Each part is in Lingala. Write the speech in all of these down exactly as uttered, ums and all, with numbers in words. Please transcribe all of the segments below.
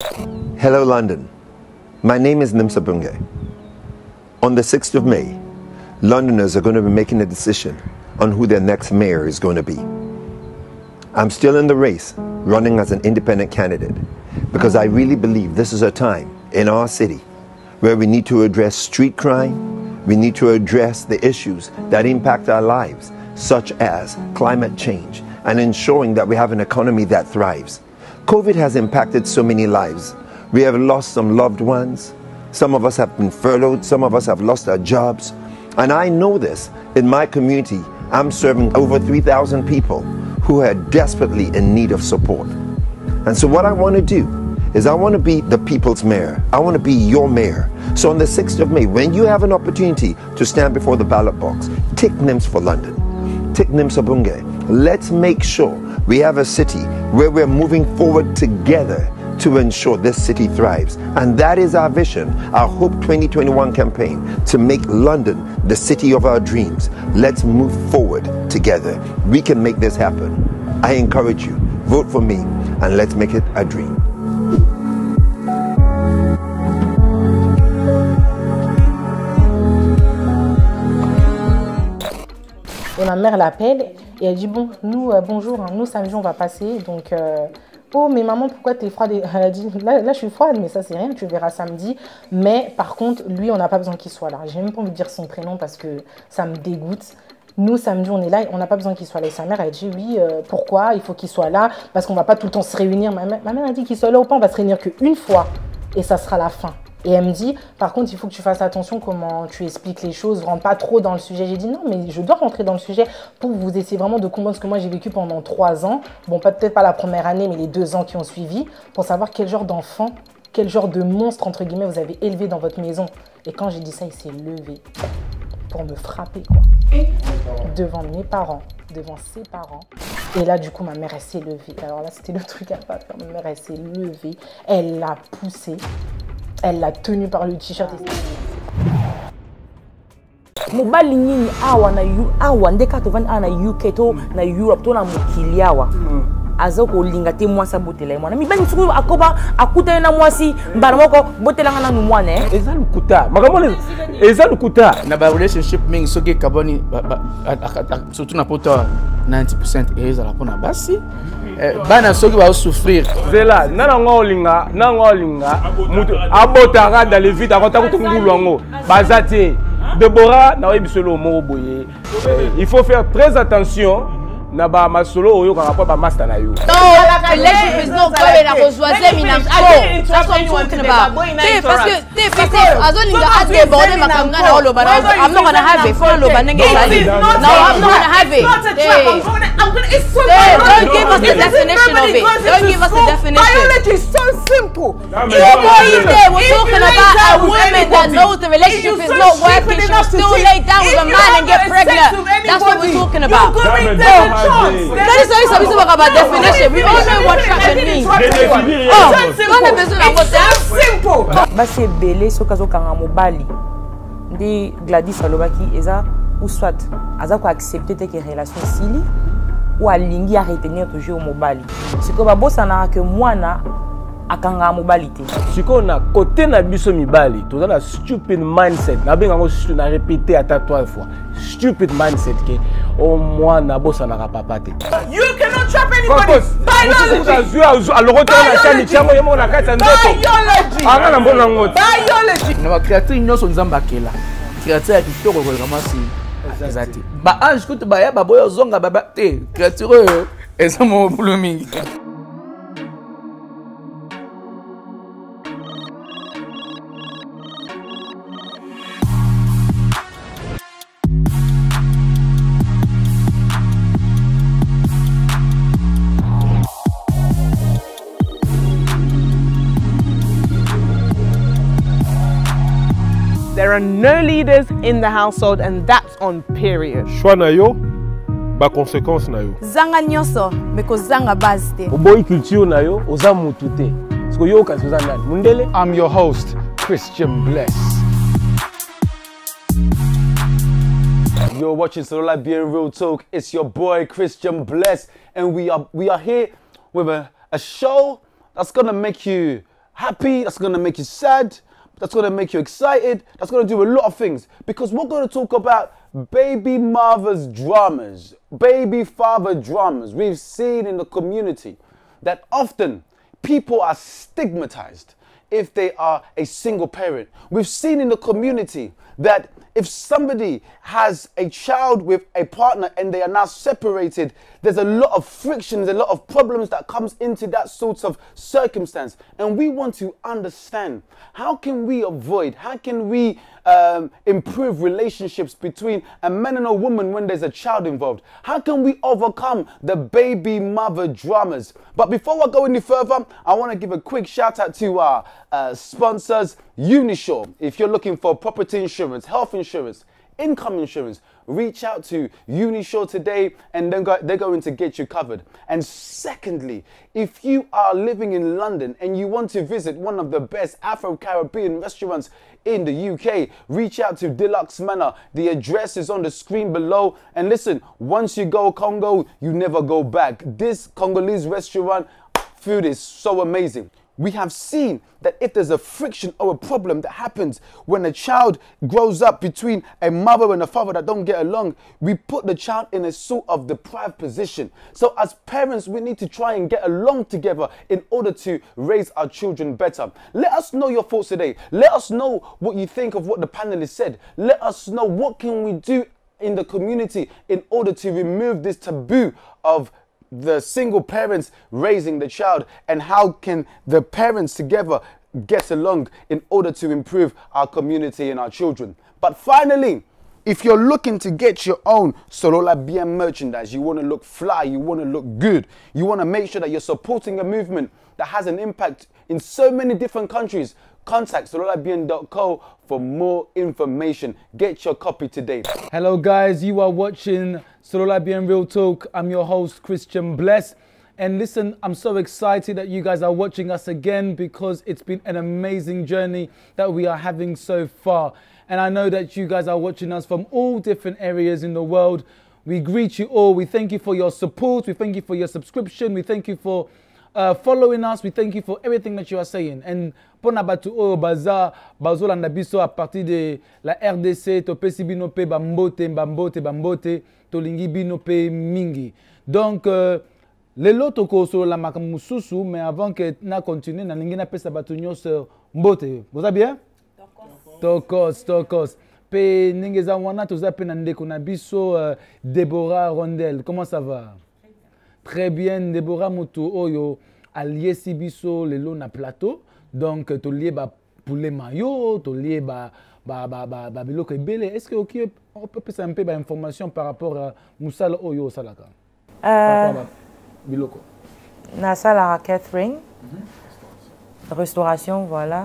Hello, London. My name is Nimsa Bunge. On the sixth of May, Londoners are going to be making a decision on who their next mayor is going to be. I'm still in the race, running as an independent candidate, because I really believe this is a time in our city where we need to address street crime, we need to address the issues that impact our lives, such as climate change, and ensuring that we have an economy that thrives. COVID has impacted so many lives. We have lost some loved ones. Some of us have been furloughed. Some of us have lost our jobs. And I know this. In my community, I'm serving over three thousand people who are desperately in need of support. And so what I want to do is I want to be the people's mayor. I want to be your mayor. So on the sixth of May, when you have an opportunity to stand before the ballot box, take Nims for London. Take Nimsa Bunge. Let's make sure we have a city where we're moving forward together to ensure this city thrives. And that is our vision, our Hope twenty twenty-one campaign, to make London the city of our dreams. Let's move forward together. We can make this happen. I encourage you, vote for me, and let's make it a dream. Et ma mère l'appelle et elle dit bon, nous, euh, bonjour, hein, nous samedi on va passer, donc euh, oh mais maman pourquoi t'es froide? Elle a dit là, là je suis froide, mais ça c'est rien, tu verras samedi. Mais par contre lui on n'a pas besoin qu'il soit là. J'ai même pas envie de dire son prénom parce que ça me dégoûte. Nous samedi on est là, on n'a pas besoin qu'il soit là. Et sa mère elle dit oui, euh, pourquoi il faut qu'il soit là, parce qu'on va pas tout le temps se réunir. Ma mère, ma mère a dit qu'il soit là ou pas, on va se réunir qu'une fois et ça sera la fin. Et elle me dit, par contre, il faut que tu fasses attention comment tu expliques les choses, rentre pas trop dans le sujet. J'ai dit non, mais je dois rentrer dans le sujet pour vous essayer vraiment de comprendre ce que moi j'ai vécu pendant trois ans. Bon, peut-être pas la première année, mais les deux ans qui ont suivi, pour savoir quel genre d'enfant, quel genre de monstre, entre guillemets, vous avez élevé dans votre maison. Et quand j'ai dit ça, il s'est levé pour me frapper, quoi. Devant mes parents, devant ses parents. Et là, du coup, ma mère, elle s'est levée. Alors là, c'était le truc à pas faire. Ma mère, elle s'est levée, elle l'a poussé. Elle l'a tenu par le t-shirt. Mobali nini awa na yu awa ndeka to van na U K to na Europe to na mukili awa azoko linga te mwasa botela mwana mi bani suku akoba akuta na mwasi mbara moko botela ngana nu mwana eh eza lukuta makamole eza lukuta na ba relationship mingi soki kaboni surtout na poto ninety percent eza la pona basi bana soki ba souffrir zela nana ngolinga na ngolinga mutu abotaka dans les vides akota kutungulu ngo bazate Deborah na webisolo mo boye il faut faire très attention na ba masolo oyo ka rapport ba master na yo. No, relationship is not going to rejoindre Zemi na ko. That's what I'm talking about. Te parce que te parce que azolinga a déborder makanga na oloba na I'm not going to have it. For oloba nenge sali. No, I'm not going to have it. I'm going to it's so don't give us the definition of it. Don't give us the definition. Biology is so simple. You boy in there we're talking about a woman that knows the relationship is not working. She'll still lay down with a man and get pregnant. That's what we're talking about. That is why something about definition. We all know what attraction means. Oh, on a besoin d'avoir ça. Simple. Basi belé sokazo kanga mobali. Ndi Gladys alobaki eza ou soit aza ko accepter te que relation sili ou alingi a retenir toujours mobali. Siko ba bosana que mwana akanga mobali te. Siko na côté na biso mibali, to na stupid mindset. Na benga ngo na répéter à ta trois fois. Stupid mindset ke au moins na bossa na papa te. You cannot trap anybody. Biology. Biology. Biology. Na ba créateur nyonso nzamba kela. Créateur ya kitoko ko kamasi. Exact. Ba ange kutu ba ya ba boyo zonga baba te. Créateur eza mo blooming. There are no leaders in the household, and that's on period. Choix na yo, ba conséquence na yo. Zanga nyoso, meko zanga bazite. Oboyi culture na yo, oza mutu te. Siko yo ka soza nani? Mundele? I'm your host, Christian Bless. You're watching Solola Bien Real Talk. It's your boy Christian Bless, and we are we are here with a, a show that's gonna make you happy, that's going to make you sad, that's going to make you excited, that's going to do a lot of things. Because we're going to talk about baby mothers dramas, baby father dramas we've seen in the community, that often people are stigmatized if they are a single parent. We've seen in the community that if somebody has a child with a partner and they are now separated, there's a lot of frictions, a lot of problems that comes into that sort of circumstance. And we want to understand, how can we avoid, how can we um, improve relationships between a man and a woman when there's a child involved? How can we overcome the baby mother dramas? But before I go any further, I want to give a quick shout out to our uh, sponsors, Unisure. If you're looking for property insurance, health insurance, income insurance, reach out to Unisure today and then go, they're going to get you covered. And secondly, if you are living in London and you want to visit one of the best Afro-Caribbean restaurants in the U K, reach out to Deluxe Manor. The address is on the screen below. And listen, once you go Congo, you never go back. This Congolese restaurant, food is so amazing. We have seen that if there's a friction or a problem that happens when a child grows up between a mother and a father that don't get along, we put the child in a sort of deprived position. So as parents, we need to try and get along together in order to raise our children better. Let us know your thoughts today. Let us know what you think of what the panelists said. Let us know what can we do in the community in order to remove this taboo of the single parents raising the child, and how can the parents together get along in order to improve our community and our children. But finally, if you're looking to get your own Solola Bien merchandise, you want to look fly, you want to look good, you want to make sure that you're supporting a movement that has an impact in so many different countries, contact solola bien dot co for more information. Get your copy today. Hello guys, you are watching Solola Bien Real Talk. I'm your host, Christian Bless. And listen, I'm so excited that you guys are watching us again, because it's been an amazing journey that we are having so far. And I know that you guys are watching us from all different areas in the world. We greet you all. We thank you for your support. We thank you for your subscription. We thank you for Uh, following us. We thank you for everything that you are saying. And pour na batu o baza bazolanda biso à partir de la R D C to pesi bino pe bambote bambote bambote to lingi bino pe mingi. Donc euh, lelo toko so la makamususu, mais avant que na continue na lingi na pesa batu nyos mbote. Vous allez bien? Tokos tokos. Pe ningeza wana to zape na ndeko na biso uh, Deborah Rondel. Comment ça va? Très bien, Deborah Moutou Oyo, allié Sibiso, le long na plateau. Donc, tu lié ba poulet mayo, tu lié ba ba ba ba ba biloko ebele. Est-ce que ok, on peut passer un peu d'informations par rapport à Moussala Oyo Salaka? Euh, biloko. Na sala catering, mm-hmm. Restauration, voilà.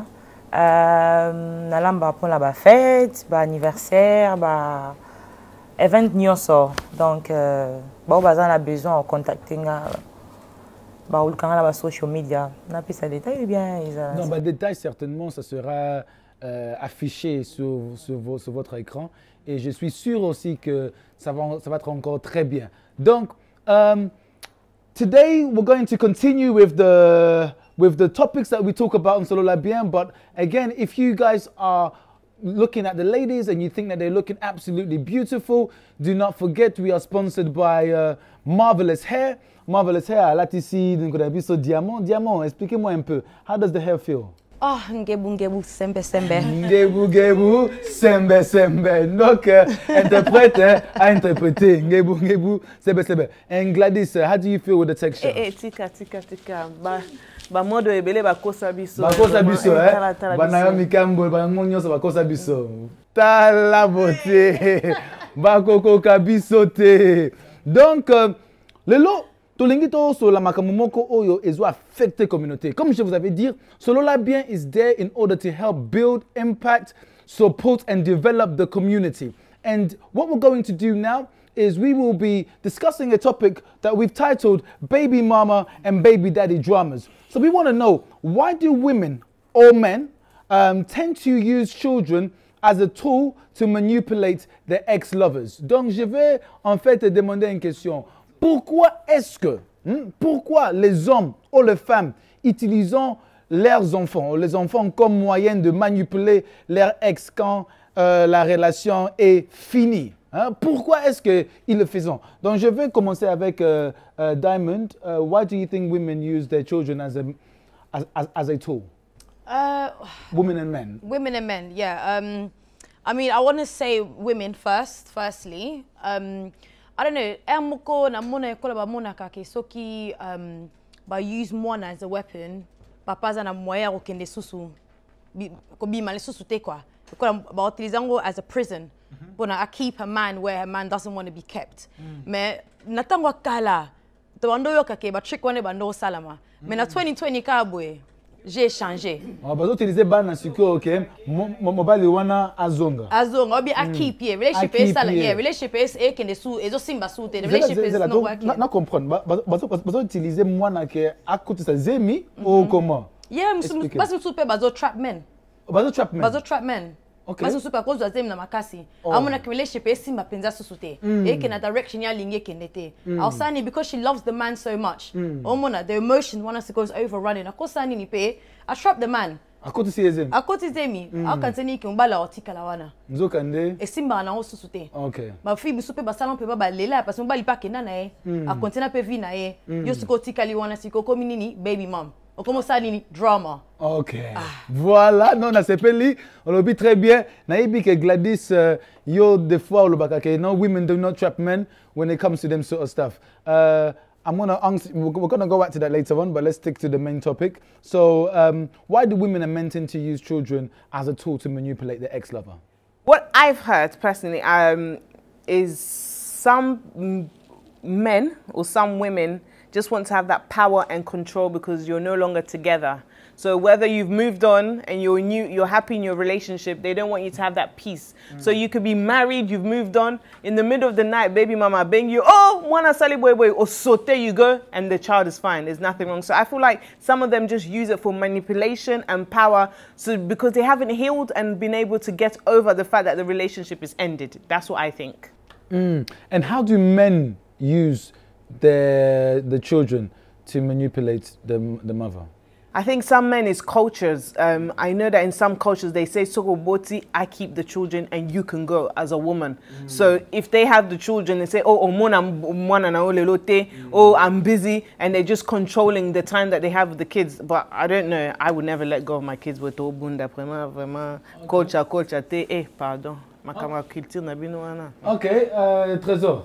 Euh, na lamba pour la ba fête, ba anniversaire, ba event nyonso. Donc euh, bon, on a besoin de contacter bah, ou le social media. On a plus de détails ou bien non, bah, détails certainement, ça sera euh, affiché sur, sur, vos, sur votre écran, et je suis sûr aussi que ça va, ça va être encore très bien. Donc, um, today we're going to continue with the with the topics that we talk about on Solola Bien. But again, if you guys are looking at the ladies and you think that they're looking absolutely beautiful, do not forget we are sponsored by uh, Marvelous Hair. Marvelous Hair, là ici, donc on a vu ce diamant. Diamant, expliquez-moi un peu. How does the hair feel? Oh, ngebu ngebu sembe sembe. Ngebu ngebu sembe sembe. Donc, euh, interprète hein, à interpréter. Ngebu ngebu sembe sembe. And Gladys, uh, how do you feel with the texture? Eh eh, tika tika tika. Ba ba modo ebele ba kosa biso. Ba kosa biso eh. Ba Naomi Campbell ba ngonyoso ba kosa biso. Ta la beauté. Ba koko kabiso te. Donc, euh, le lot Tolingito so la makamumoko oyo ezo affecte communauté. Comme je vous avais dit, Solola Bien is there in order to help build, impact, support and develop the community. And what we're going to do now is we will be discussing a topic that we've titled Baby Mama and Baby Daddy Dramas. So we want to know, why do women or men um, tend to use children as a tool to manipulate their ex-lovers? Donc je vais en fait te demander une question. Pourquoi est-ce que, hmm, pourquoi les hommes ou les femmes utilisant leurs enfants, les enfants comme moyen de manipuler leur ex quand euh, la relation est finie. Hein? Pourquoi est-ce qu'ils le font? Donc je vais commencer avec euh, euh, Diamond. Uh, why do you think women use their children as a, as, as, as a tool? Uh, women and men. Women and men, yeah. Um, I mean, I want to say women first, firstly. Um, I don't know, emoko na mona ekola ba mona kake soki um ba use mona as a weapon, papaza na moya ko kende susu ko bi male susu te kwa. Ekola ba utilizango as a prison. Bona I keep a man where a man doesn't want to be kept. Me natangwa kala to bando yo kake ba trick one bando salama. Me na twenty twenty ka boy. J'ai changé. On va utiliser ban siko OK. Mobile wana azonga. Azonga obi a keep here. Relationship is sala yeah. Relationship is e kende su ezo simba su te. Relationship is no working. Na comprendre. Bazo bazo utiliser mwana ke akuti sa Zemi ou comment? Yeah, basi msupe bazo trap men. Bazo trap men. Bazo trap men. Okay. Basi msupe cause wa Zemi na makasi. Amuna ke relationship is simba penza su te. E kena direction ya linge kende te. Alsani because she loves the man so much. Omona the emotion one us goes overrunning. Akosani ni pe I trap the man. Akoti si Zemi. Akoti Zemi. Akanteni ki mbala otika la wana. Nzoka nde. E simba na osu su te. Okay. Ba fi msupe ba salon pe ba lela parce mbali pa kena na e. Akontena pe vi na e. Yo siko tika li wana siko komi nini baby mom. Okomo sa nini drama. Ok. Ah. Voilà, non, on s'appelle, on le dit très bien. Naibi que Gladys, uh, yo des fois le bakake. No, women do not trap men when it comes to them sort of stuff. Uh, I'm gonna answer, we're gonna go back to that later on, but let's stick to the main topic. So, um, why do women and men tend to use children as a tool to manipulate their ex-lover? What I've heard personally um, is some men or some women just want to have that power and control because you're no longer together. So whether you've moved on and you're new, you're happy in your relationship, they don't want you to have that peace. Mm. So you could be married, you've moved on, in the middle of the night, baby mama bang you, oh, wanna sali boy boy, or so there you go, and the child is fine. There's nothing wrong. So I feel like some of them just use it for manipulation and power, so because they haven't healed and been able to get over the fact that the relationship is ended. That's what I think. Mm. And how do men use the the children to manipulate the the mother? I think some men is cultures. Um, I know that in some cultures they say "Sokoboti, I keep the children and you can go" as a woman. Mm. So if they have the children, they say, "Oh, oh, oh, I'm busy," and they're just controlling the time that they have with the kids. But I don't know. I would never let go of my kids with obunda vraiment vraiment culture culture te eh pardon makama culture na bino wana. Okay, uh, Trésor.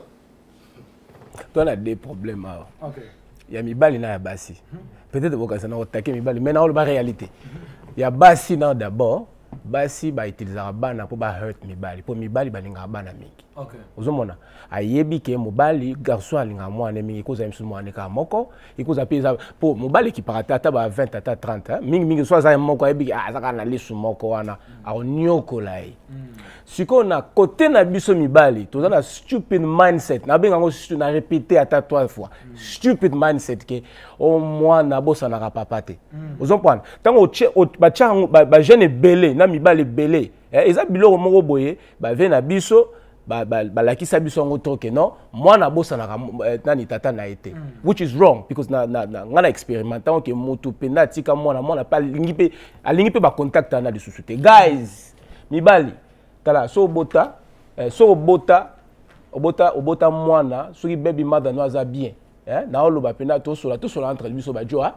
Toi, on a des problèmes. Ok. Il y a Mibali et Basi. Peut-être que ça n'a pas attaqué Mibali, mais dans la réalité, il y a Basi d'abord. Basi va utiliser la bana pour pas hurt Mibali. Pour Mibali, il va bana mingi. Ok. Vous voyez, ayebi ke Mibali garçon alinga moi ne mingi cause aimsu moi ne ka moko. Il cause apesa pour Mibali qui parata taba vingt à trente hein. Mingi mingi soit ça moko ayebi ah ça kana lisu moko wana. A onyoko lai. Siko na côté na biso Mibali, to na stupid mindset. Na benga ngo na répéter ata trois fois. Stupid mindset ke au moins na bossa na rapapate. Vous comprenez? Tant au ba tchango ba jeune belé na Mibali belé. Eza biloko moko boye ba ve na biso ba ba la kisa biso ngo toke non moi na bossa na nani tata na été which is wrong because na na ngana expérimentant que moto penda tika moi na moi na pas lingi pe alingi pe ba contact na de société guys Mibali tala so bota so bota obota obota mwana soki baby mother no aza bien eh na oloba penda to sola to sola entre biso ba joa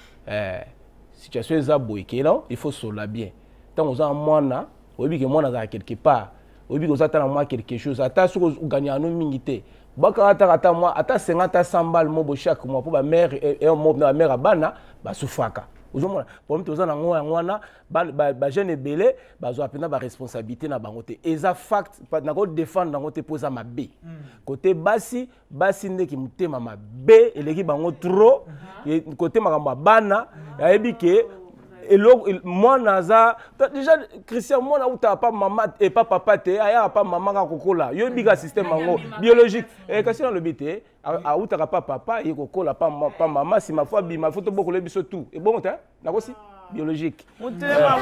eh situation eza boye ke non il faut sola bien tant oza mwana obi ke mwana za quelque part obi ko zatana moi quelque chose ata soko gagner no mingité baka ata ata moi ata cinquante à cent balles mo bo chaque mois pour ba mère et un mois na mère abana ba sufaka ozomona pour moi toza na ngo ngwana ba ba jeune belé ba zo apena ba responsabilité na bango te eza fact na ko défendre na ngote poza mabe côté Basi Basi ndeki mutema mabe eleki bango trop côté makambo bana yayebi ke et moi naza déjà Christian moi na uta pas maman et pas papa te aya pas maman ka kokola yo biga système mango biologique et kasi dans le bité a uta pas papa et kokola pas pas maman si ma foi bi ma photo beaucoup le biso tout et bon ta na kosi biologique. Mutema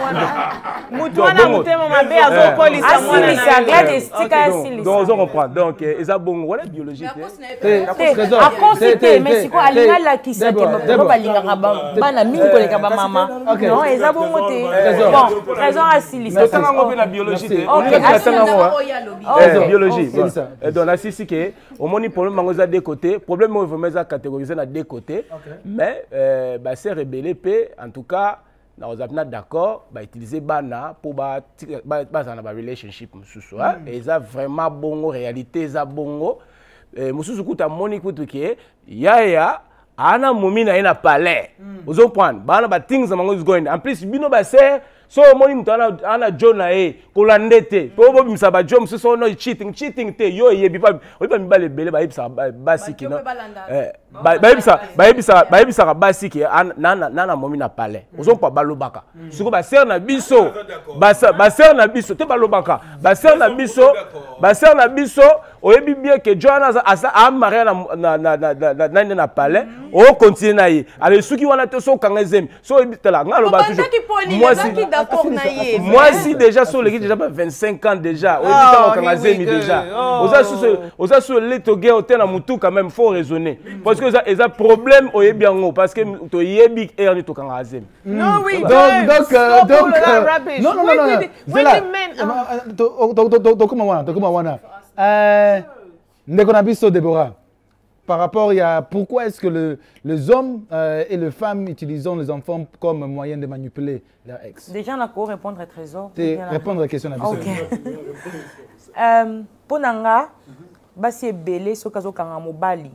mutema mabe azokolisa mwana ça Gladys tika asili. Donc on comprend. Donc eza bongo voilà biologique. A constater mais siko alinga la kisa ke ba balinga ba bana mingi koleka ba mama. Non eza bongo te. Bon, raison asili. C'est ça qu'on la biologie. OK, asili biologie. Et donc là si que au moni problème mangoza deux côtés, problème on veut mettre catégoriser na deux côtés. Mais euh bah c'est rebelle p en tout cas nous sommes d'accord bah utiliser bana pour bah bah dans la relationship mususu hein et ça vraiment bongo réalité ça bongo mususu kuta moni kutu ke ya ya ana momina ina palais vous comprenez bana ba things mango is going en plus bino ba ser so moni mutana ana jona e kolandete po bo bimsa ba jom so no cheating cheating te yo yebi pa oyiba mibale bele ba ibsa basi kino eh ba ibsa ba ibsa ba ibsa basi ki nana nana momina palais ozo pa balobaka siko ba ser na biso ba ba ser na biso te balobaka ba ser na biso ba ser na biso oyebi bien que Joanna asa a marié na na na na na palais o continue na ye ale suki wana te so kanga Zemi so oyebi tela ngalo ba toujours moi si moi si déjà sur l'équipe déjà vingt-cinq ans déjà oyebi tela kanga Zemi déjà oza sur oza sur les toge hôtel na mutu quand même faut raisonner parce que ça ça problème oyebi yango parce que to yebi et on to kanga Zemi non oui donc donc donc non non non Zela to comment wana to comment wana Euh, Déborah, par rapport à pourquoi est-ce que le, les hommes euh, et les femmes utilisent les enfants comme moyen de manipuler leur ex? Déjà, on a pour répondre à Trésor. Répondre à la question. Ok. euh, pour Nanga, Basi est belé, ce cas où on a mobali,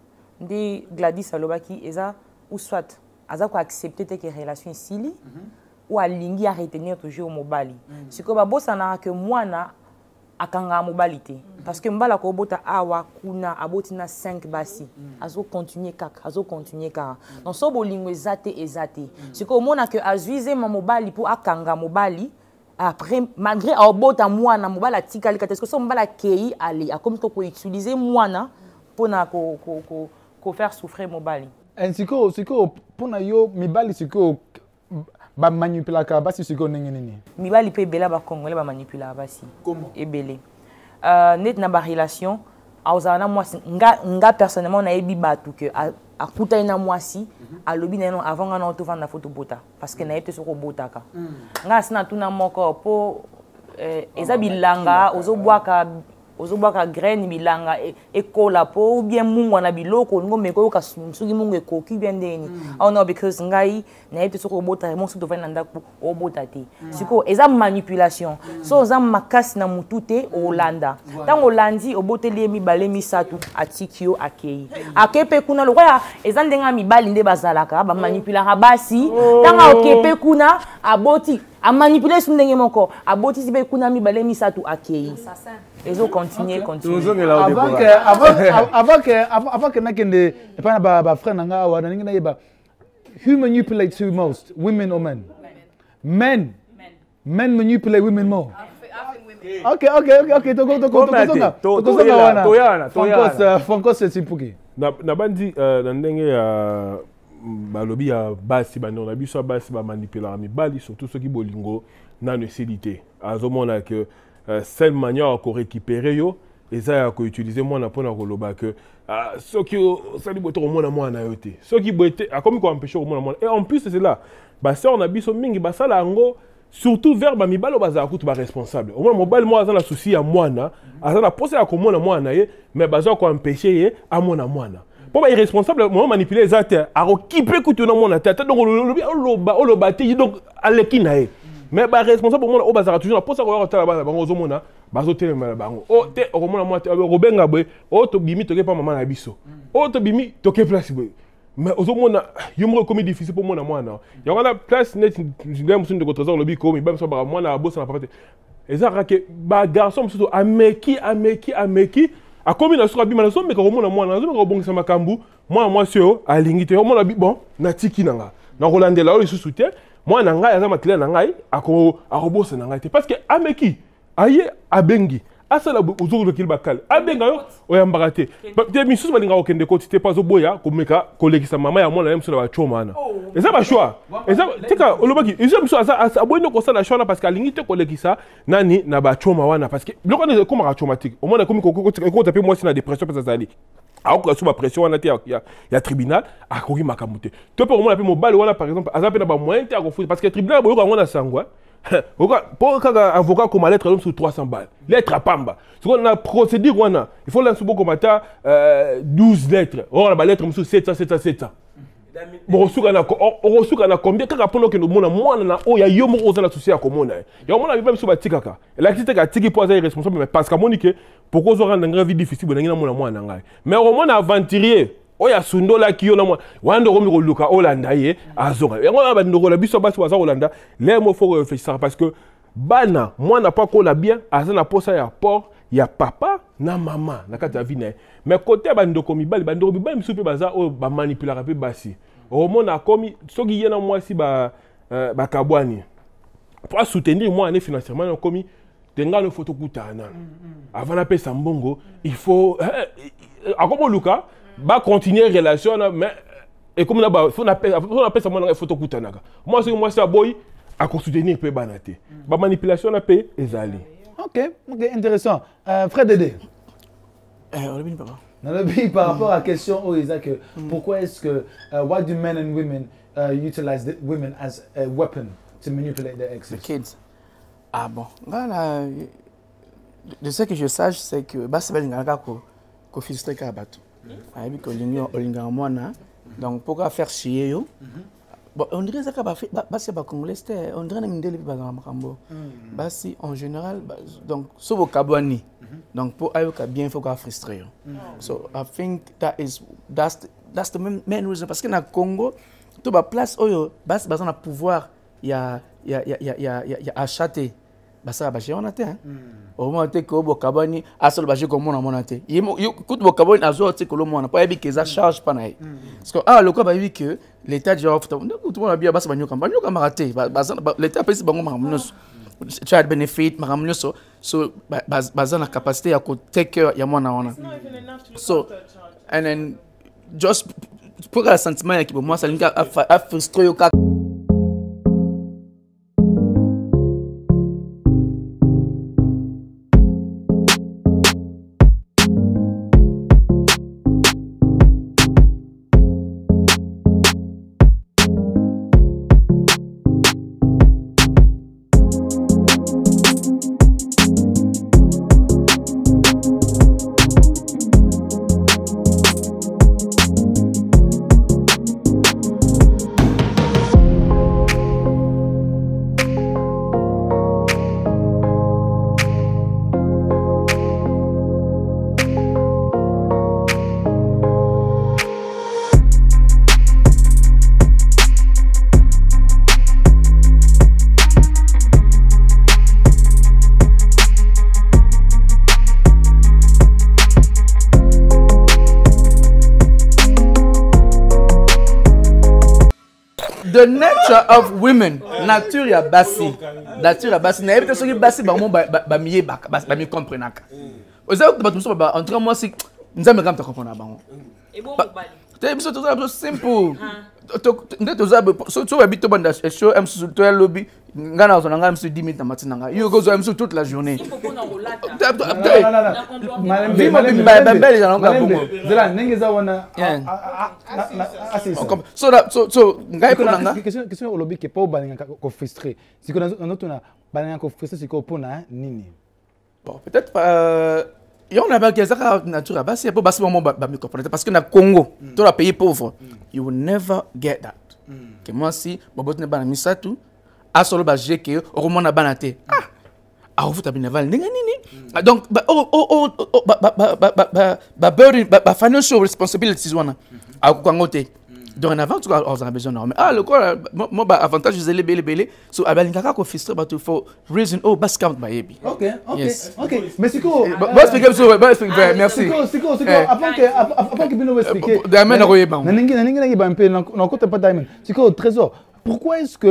de Gladys Alobaki, eza ou soit, aza ko accepter que relation sili, ou a lingi à retenir toujours au mobali. Ce que babo ça n'a que moi na akanga mobilité parce que mbala ko bota awa kuna abotina cinq basi azo continuer kaka azo continuer kaka donc so bolingo ezate ezate c'est que mona que azuize ma mobali pour akanga mobali après malgré abota mwana mobala tikali parce que so mbala kei ali a comme to ko utiliser mwana pour na ko ko ko faire souffrir mobali ainsi que c'est que pour na yo mibali c'est que ba manipula ka basi siko nini nini mibali pe bela ba congolais ba manipula basi comment ebele euh net na ba relation auzana moi nga nga personnellement na ebi batu que akuta ina mwasi alobi na no avant nga na to vanda photo bota parce que na ete soko bota ka nga sina tuna moko po eza bilanga ozobwaka ozobwaka graine bilanga ekola po ou bien mungu na biloko ngo meko ka sugi mungu ekoki bien ndeni oh no because ngai na ete soko bota mo so to vana ndako o bota te siko eza manipulation so za makasi na mutute o Holanda tango landi oboteli mibale misatu atikio akei akepe kuna lokoya eza ndenga mibali nde bazalaka ba manipulaka basi tanga okepe kuna aboti a manipuler son ndenge moko aboti sibe kuna mibale misatu akei ils ont continué continué avant que avant avant que avant que nakende pas ba ba frère nanga wa ninga yeba who manipulates who most, women or men? Men. Men manipulate women more. Okay, okay, okay, okay. Toko toko toko toko wana. Toyana, toyana. Francos c'est simpuki. Na na bandi na ndenge ya balobi ya basi ba na biso basi ba manipuler mi bali surtout ceux qui bolingo na nécessité. Azomona que seule manière à récupérer yo et ça à utiliser moi na pona koloba que ceux qui ça li boto mo na moi na yote. Ceux qui boité a comme ko empêcher mo na moi. Et en plus c'est là. Ba ça on a biso mingi ba ça la ngo surtout vers ba mibalo baza kutu ba responsable. Au moins mobile moi za la souci à moi na, aza la poser à comment na moi na ye, mais baza ko empêcher ye à moi na moi na. Pour ba irresponsable moi manipuler les actes, a occupé kutu na moi na tête donc lo ba lo bati donc aleki na ye. Mais ba responsable moi o baza toujours la poser ko ya tala ba bango zo mona, bazo telema bango. O te o mona moi robenga boy, o to bimi to ke pa maman na biso. O to bimi to ke place boy. Mais aux hommes, il me comme difficile pour moi, moi, non. Il y a la place net, je n'aime pas de trésor lobby comme, même ça, moi, la bosse n'a pas fait. Et ça, que, bah, garçon, surtout, ameki, ameki, ameki, à combien de fois, mais mais comme moi, moi, dans un bon ça m'a cambou, moi, moi, c'est eux, à l'ingité, moi, la bon, na tiki nanga, na Rolandais là, il se soutient, moi, nanga, il y a ma clé nanga, à ko, à robosse nanga, parce que ameki, aïe, abengi. asala ozuru qu'il bakal abenga yo oyambaka te te misusu balinga okende koti te pas oboya komeka kolekisa mama ya mwana mso na bachoma na eza ba choix eza tika olobaki izo mso asa aboyino kosala choix na parce que alingi te kolekisa nani na bachoma wana parce que biloko ne komaka traumatique au moins komi ko taper moi si na dépression pesa zali ako suba pression wana te ya ya tribunal akoki makamute to pe au moins ape mobile wana par exemple azape na ba moyen te akofu parce que tribunal boyo ngona sangwa pour qu'un avocat comme lettre l'homme sous trois cents balles lettre à pamba ce qu'on a procédure on a il faut là sous comme à douze lettres on a la lettre sous sept cents sept cents sept cents bon reçu qu'on a on reçu qu'on a combien quand après que nous mon moi na oh ya yo mo ozana souci à comment ya on a même sous batikaka la petite ka tiki pour être responsable mais parce que monique pourquoi on rend une vie difficile na mon moi na ngai mais au moins aventurier oya sundola kiyo na mwa wando romi ko luka Olanda ye azonga yango ba ndoko la biso basi baza Olanda les mots faut réfléchir parce que bana moi n'a pas kola bien azana posa ya port ya papa na mama na kata vina mais côté ba ndoko mibali ba ndoko mibali msupe baza o ba manipuler pe basi au monde a komi soki yena moi si ba ba kabwani pour soutenir moi ne financièrement komi tenga no photo kutana avant na pesa mbongo il faut akomo luka ba continuer relation mais et comme là ba faut na faut na pesa mona photo kutanaka moi c'est moi ça boy à soutenir pe banate ba manipulation na pe ezali. OK, OK, intéressant. Euh, frère Dédé. Euh on le papa. Non, le par rapport à la question oh Isaac pourquoi est-ce que uh, why do men and women uh, utilize the women as a weapon to manipulate their exes? The kids. Ah bon, là de ce que je sache c'est que Basi Bakangaka ko ko filtre ka bato. Ayebi ko lingo olinga mwana donc pourquoi faire chier yo bon on dirait ça ka ba Basi ba Congolese on dirait na mindele ba makambo Basi en général donc so vocabulary donc pour ayoka bien faut ka frustrer yo so I think that is that's that's the main reason parce que na Congo to ba place oyo Basi bazana pouvoir ya ya ya ya ya ya acheter basa ba on a te hein au moins te ko bokabani asol ba je comme on a te il coûte bokabani azo te ko lo mona pas ebi que ça charge pas na parce que ah le ko ba wi que l'état de offre tout le monde bien basa ba nyoka ba nyoka marate l'état pesi bango makamnoso child benefit makamnoso so baza na capacité ya ko take care ya mona wana so and then just pour le sentiment ya ki moi ça linka a frustré yo ka the nature of women nature ya Basi nature ya Basi na ebite soki Basi bango ba miye ba ba mi comprenaka oza ba tout ça ba entre moi si nzambe kam ta comprendre bango e bon mobali te biso to so simple to ndeto za so to ba bito banda show am so to lobby ngana zo ngana msu dix minutes na matina nga you go zo am so toute la journée il faut qu'on enrolate non non non malem malem ba belle za nga bongo zela nengeza wana so so so ngai kuna nga question question au lobby que pas balinga ko frustré si ko na to na balinga ko frustré si ko pona nini bon peut-être pas il y en a pas qui ça nature Basi pas Basi moment ba me comprendre parce que na Congo to la pays pauvre you will never get that que moi si babot ne ba na misatu asolo ba jeke o romona banate ah a ofuta binaval ndenge nini donc ba oh oh oh ba ba ba ba burden ba financial responsibilities wana a ko ngote dorénavant tu as besoin de mais ah le quoi moi ba avantage zele bele bele so abalingaka ko fistre ba to for reason oh bas count ba yebi OK OK OK mais siko ba expliquer so ba expliquer merci siko siko siko avant que avant que bino expliquer diamond royeba na ningi na ningi na ba un peu na côté pas diamond siko trésor pourquoi est-ce que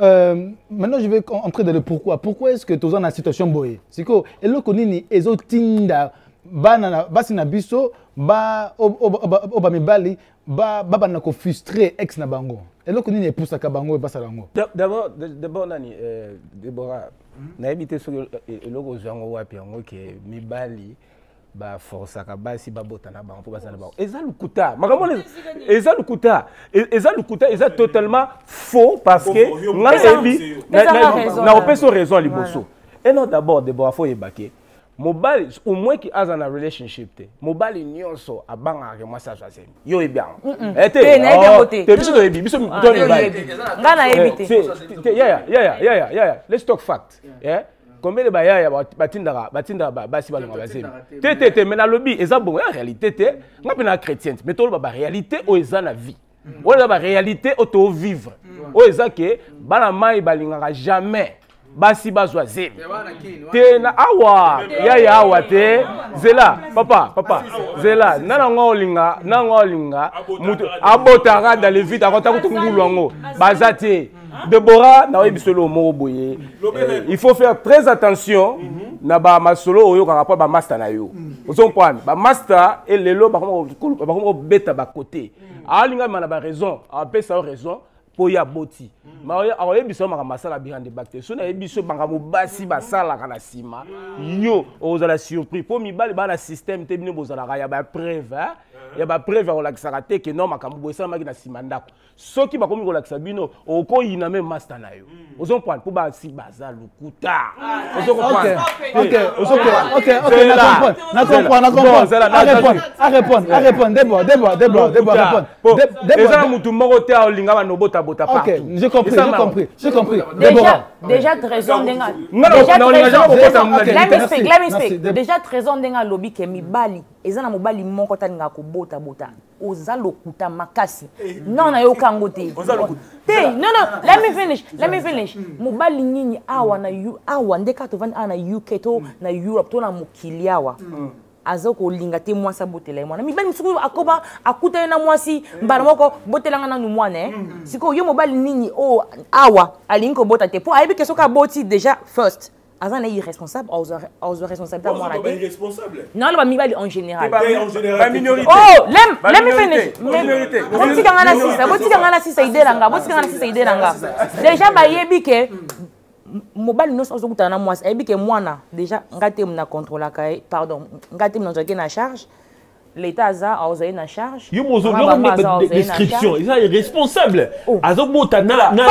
Euh, maintenant, je vais entrer dans le pourquoi. Pourquoi est-ce que tu es dans la situation boye? C'est que, et le konini, ezo tinda, ba na basi na biso, ba oba mibali, ba ba na ko frustré ex na bango. Et le konini pousse à kabango et basa lango. D'abord, d'abord nani, Deborah, na habité sur le logo zango wapi yango ke mibali. Ba força kabasi ba botana ba pour basana ba eza lukuta makambo eza lukuta eza lukuta eza totalement faux parce que ngabi na opeso raison liboso et non d'abord d'abord faut yebake mobile au moins qui a une relationship te mobile nyonso abanga ke mwasa Zemi yo ebia ete na ebia bote te biso ebi biso to ebi ngana ebite yeah yeah yeah yeah yeah let's talk fact yeah. Combien de baya batindara batindara basi balonga bazemi tete te mais na lobby eza bon en réalité te ngapi na chrétienne mais to ba réalité o eza na vie o eza ba réalité o to vivre o eza ke bana mai balingaka jamais basi bazwa zemi te na awa ya ya awa te zela papa papa zela nana ngolinga na ngolinga mutu abotaka dans les vides akota kutungulu ngo bazate Deborah, il faut faire très attention na ba masolo oyo ka rapport ba master na yo. Vous comprenez? Ba master et lelo ba ko beta ba côté. Alinga mana ba raison, a pesa raison pour ya boti. Ma oyo biso maka masala bien de bactéries. So na biso banga mo basi ba sala kana sima. Yo ozala surpris pour mi bali ba na système te bino bozala ya ba preuve. Il y a des preuves à l'accès que non, mais ça m'a dit que ceux qui m'ont dit que bino au co il n'a même master na yo. Aux on prend pour ba si bazar le kuta. Aux on comprend. OK, OK, OK, OK, na comprend, na comprend, na comprend. À répondre, à répondre, d'abord, d'abord, d'abord, d'abord répondre. Déjà mutu morote a linga ba no bota bota partout. OK, j'ai compris, j'ai compris, j'ai compris. Déjà, déjà très on denga. Déjà let me speak. Déjà très on denga lobby ke mi bali. Eza na mobali moko taninga ko bota bota oza lokuta makasi non na yo kango te te non non let me finish let me finish mobali nyinyi awa na you awa ndeka to van na U K to na Europe to na mokili awa azoko linga te mwasa botela mwana mi bani msuku akoba akuta na mwasi mbana moko botela ngana nu mwana siko yo mobali nyinyi o awa alinko bota te po aibi kesoka boti déjà first Azan est irresponsable, aux responsables à moi la irresponsable. Non, le mibali en général. En général, minorité. Oh, let let me finish. Minorité. Boti kangana sisa, boti kangana sisa ide langa, boti kangana sisa ide langa. Déjà ba yebi ke mobile no sozo kutana moi, yebi ke mwana déjà ngate mna contrôle ka pardon, ngate mna nzoke na charge. L'État a osé en charge. Yo mozo yo mettre description, ils sont irresponsables. Azo bota na na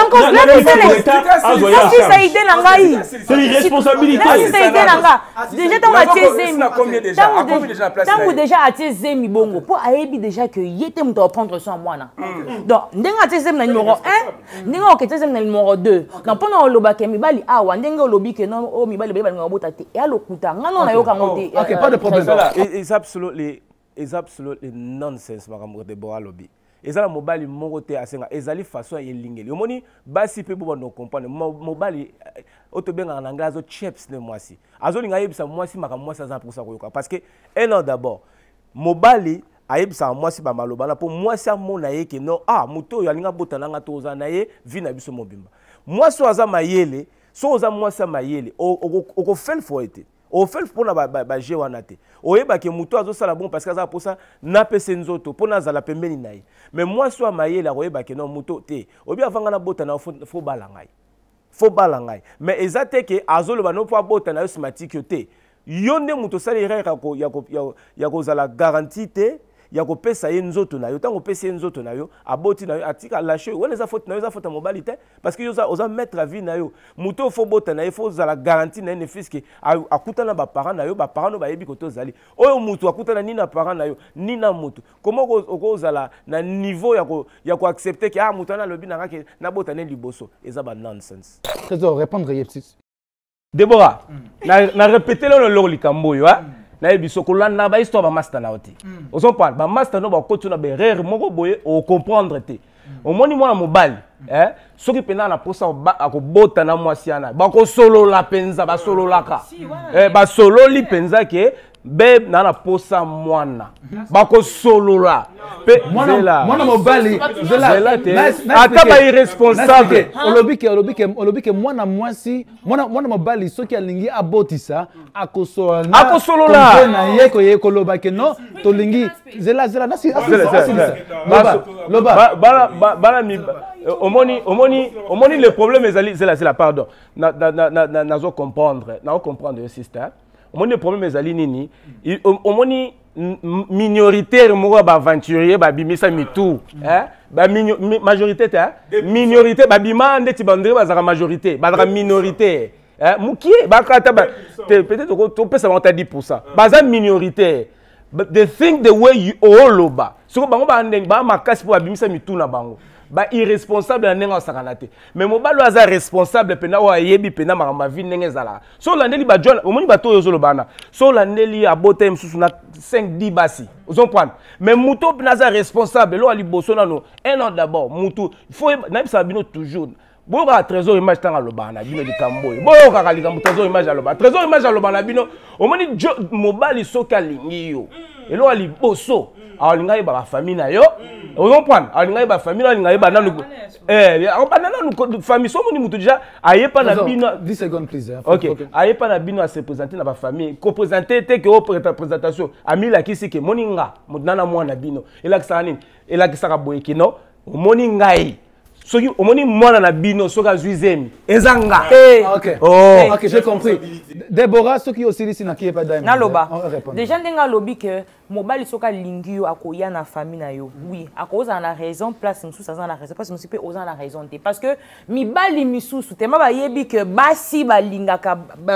c'est l'irresponsabilité. Déjà tant à Zemi. Tant déjà à Zemi bongo pour ayebi déjà que yete mto prendre soin moi na. Donc ndenga Zemi na numéro un, ndenga ke Zemi na numéro deux. Donc pendant loba ke mibali awa ndenga lobi ke non o mibali beba nga bota te. Et alokuta ngano na yo kangote. OK, pas de problème. It's absolutely is absolutely nonsense makambo de boa lobby. Ezala mobile morote asenga ezali façon ya lingeli. Omoni basi pe bo no comprendre mobile otobenga na nglazo chips ne mwasi. Azo linga yebisa mwasi makambo mwasi cent pour cent koyoka parce que un an d'abord mobile ayebisa mwasi ba maloba na po mwasi amona ye ke non ah muto ya linga botana nga toza na ye vi na biso mobimba. Mwasi aza mayele so oza mwasi mayele oko fel fo ete au fait pour na ba ba jewanate oyeba ke muto azo sala bon parce que ça pour ça na pese nzoto pour na zala pembeni nayi mais moi so mayele oyeba ke non muto te obi avanga na bota na fo balangai fo balangai mais ezate ke azolo ba no po bota na systématique te yonde muto sala erreur ko ya ko ya ko zala garantie te ya ko pesa ye nzoto na yo tango pesa ye nzoto na yo aboti na yo atika lâcher wala za faute na yo za faute mobilité parce que yo za oza mettre la vie na yo muto fo bota na yo fo za la garantie na ne fiske akuta na ba parents na yo ba parents no ba yebi ko to zali oyo muto akuta na ni na parents na yo ni na muto comment ko zala na niveau ya ko ya ko accepter que ah muto na lobi na ka na bota na liboso eza ba nonsense trésor répondre yepsis Deborah na na répéter le lor likambo yo hein na ebiso kolanda ba histoire ba master na oti ozo parle ba master no ba kotuna be rere moko boye o comprendre te o moni mwana mobali eh soki pena na posa akobota na mwasi ana ba ko solo la penza ba solo laka eh ba solo li penza ke babe nana posa mwana bako solola pe mwana mwana mobali zela te ata ba irresponsable olobike olobike olobike mwana mwasi mwana mwana mobali soki alingi abotisa akosolola akosolola na yeko yeko lobake no tolingi zela zela nasi loba loba bala bala mi omoni omoni omoni le problème ezali zela zela pardon na na na na zo comprendre na comprendre sister. Au le problème est nini au moni minoritaire moi ba aventurier ba bimisa mitou hein ba majorité ta minorité ba bima ndeti bandre ba za majorité ba za minorité hein mukie ba kata ba peut-être on peut savoir dix pour cent ba za minorité they think the way you all ba so bango ba ndeng ba makasi pour bimisa mitou na bango ba irresponsable na nenga sakanate mais mobalo aza responsable pena wa yebi pena ma vie nenge zala so landeli ba John omoni bato yo zolo bana so landeli abota msusu na cinq dix basi vous comprenez mais muto pena za responsable lo ali boso nano un an d'abord mutu il faut na bisa bino toujours bo ba trésor image tanga lo bana bino di kamboy bo yo kaka likambo trésor image lo bana trésor image lo bana bino omoni mobali soka lingi yo elo ali boso alinga ba famille na yo vous comprenez alinga ba famille alinga ba nanu eh banana nu famille so moni mutu déjà ayepa na bino dix secondes please OK ayepa na bino à se présenter na ba famille ko présenter te que représentation amila kisi ke moninga mudana mwana bino ela kisana nini ela kisaka boyeki no moninga yi soki omoni mwana na bino soka Zemi ezanga eh OK oh OK j'ai compris Deborah soki osilisi na kié pas daima na loba déjà ndenga lobi que mobali soka lingi yo akoya na famille na yo oui akoza na raison place msusu ça na raison parce que msusu pe oza na raison te parce que mibali misusu te ma ba yebi que basi balinga ka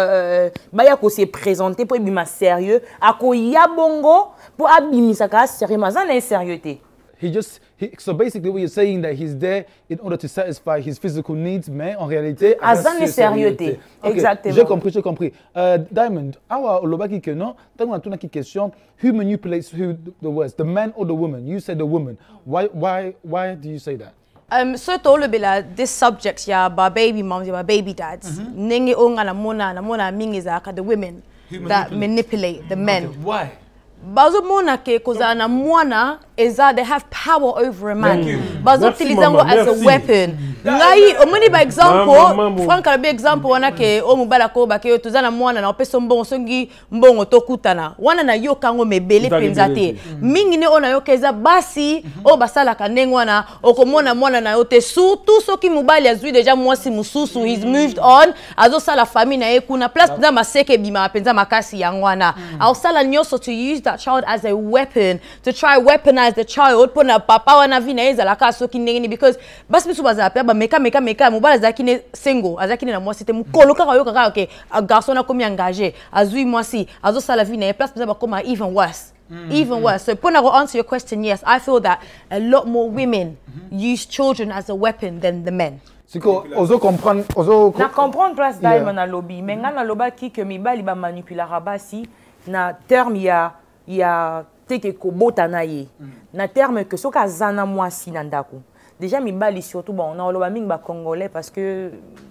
ba ya ko se présenter pour bima sérieux akoya bongo pour abimisa ka sérieux mazana est sérieux te. He just he, so basically what you're saying that he's there in order to satisfy his physical needs, mais en réalité azan est sérieuxté. Exactement. J'ai compris, j'ai compris. Uh, Diamond, awa olobaki que non, tant on a une question, who manipulates who the worst, the man or the woman? You said the woman. Why why why do you say that? Um, so to all bila this subjects ya ba baby moms, ya ba baby dads. Ningi onga na mona na mona mingi za the women that manipulate the men. Okay, why? Bazo mona ke koza na mwana is that they have power over a man. Bazo tilizango as a weapon. Ngai omoni by example, Frank arabe example wana ke o mubala ko ba ke tuzana mwana na opeso mbongo songi mbongo tokutana. Wana na yo kango mebele penzate. Mingi ne ona yo keza basi o basala kanengo wana okomona mwana na yo te surtout soki mubali azui deja mwasi mususu he's moved on azo sala famille na ye kuna place penza maseke bima penza makasi yangwana. Au sala nyoso to use that child as a weapon to try weaponize the child pona papa wana vina eza la kaso kinengeni because basi bisu baza pe ba meka meka meka mobala zakine single azakine na mwasi te mukoloka ka yo kaka okay a garçon na komi engagé azui mwasi azo sala vina place penza ba koma even worse. Mm-hmm. Even worse. So, when I go answer your question, yes, I feel that a lot more women mm-hmm. use children as a weapon than the men. Siko, ozo comprendre, ozo na comprendre place Diamond na lobby, mais nga na loba ki que mi bali ba manipulara basi na terme ya ya teke ko bota na ye. Na terme que soka zana mwasi na ndako. Déjà mi bali surtout bon na loba mingi ba congolais parce que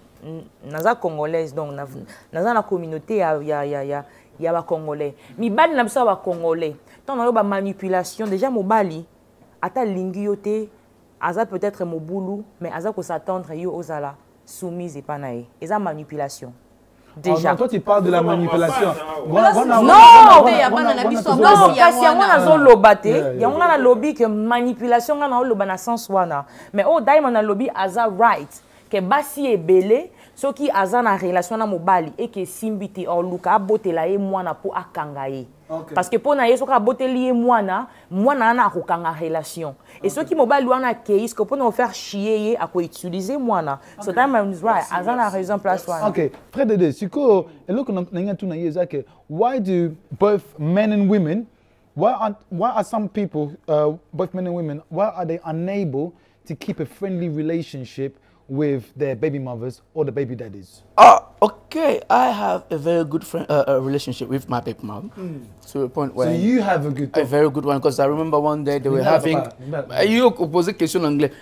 naza congolaise donc naza na communauté ya ya ya ya il y a ba congolais mi bali na biso ba congolais tant na ba manipulation déjà mobali ata lingi yote aza peut-être mobulu mais aza ko s'attendre yo ozala soumise et pas nae eza manipulation déjà. Oh, toi tu parles de la manipulation. Non, il y a pas na biso non kasi yango na zo loba te yango na lobby que manipulation na loba na sens wana mais oh Diamond na lobby aza right que basi ebele soki azana relation na mobali et que simbiti or luka botela ye mwana po akanga ye parce que pona ye soka boteli ye mwana mwana na akokanga relation et soki mobali wana keis ko pona faire chier ye ako utiliser mwana so Diamond is right azana raison place wana. Okay, près de deux siko eloko nanga tuna ye zake why do both men and women why are why are some people uh, both men and women why are they unable to keep a friendly relationship with their baby mothers or the baby daddies? Ah, okay. I have a very good friend, uh, a relationship with my baby mom. Mm. To a point where. So you have a good. A very good one because I remember one day they were having. You posé question en anglais.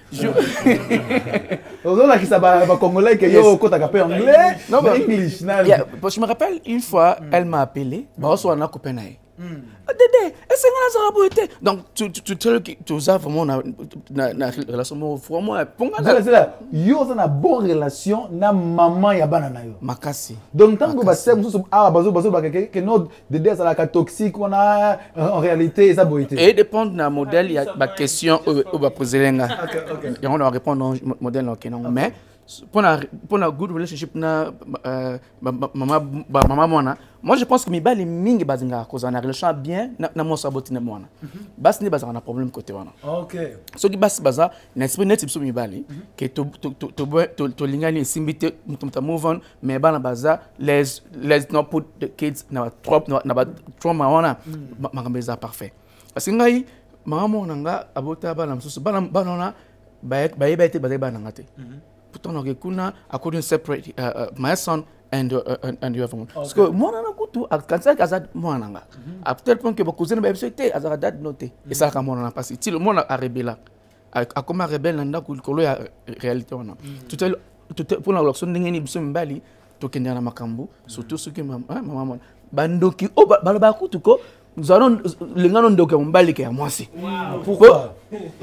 Although like it's about Congolais que yo kota kapé anglais. Non mais English. Yeah, parce que je me rappelle une fois, elle m'a appelé. Bah on a coupé naï. Dédé, est-ce que ça va beauté? Donc tu tu tu tu ça vraiment na na relation vraiment pour c'est là yo ça na bonne relation na maman ya bana na yo makasi. Donc tant que basé mususu ah bazo bazo ba que no Dédé ça la toxique on a en réalité ça beauté. Et dépend na modèle il y a ba question ou ba poser lenga. OK OK. Et on va répondre modèle OK non mais pour na pour na good relationship na maman maman mona moi je pense que mes balles mingi bazinga cause on a relation bien na mo saboti na mona bas ni bazana problème côté wana. OK. So ki bas baza na esprit net biso mi balles que to to to to lingani simbite mutumta move on mais bana baza les les not put the kids na trop na ba trauma wana makambeza parfait parce que ngai maman mona nga abota bana msusu bana bana na ba ba yebete ba bana ngate. Pourtant on a I couldn't separate uh, uh, my son and uh, and, and your family. Parce que moi na kutu quand ça casa moi nanga. À tel point que beaucoup de mes sociétés azara date noté et ça quand moi na passé. Si le monde a rebelle a comme rebelle nanda ku kolo ya réalité on. Tout tout pour la relation ndengeni biso mbali to kenya na makambu surtout ce que maman maman bandoki oh baloba kutu ko nous allons les gens n'ont aucun mbali que moi c'est. Pourquoi?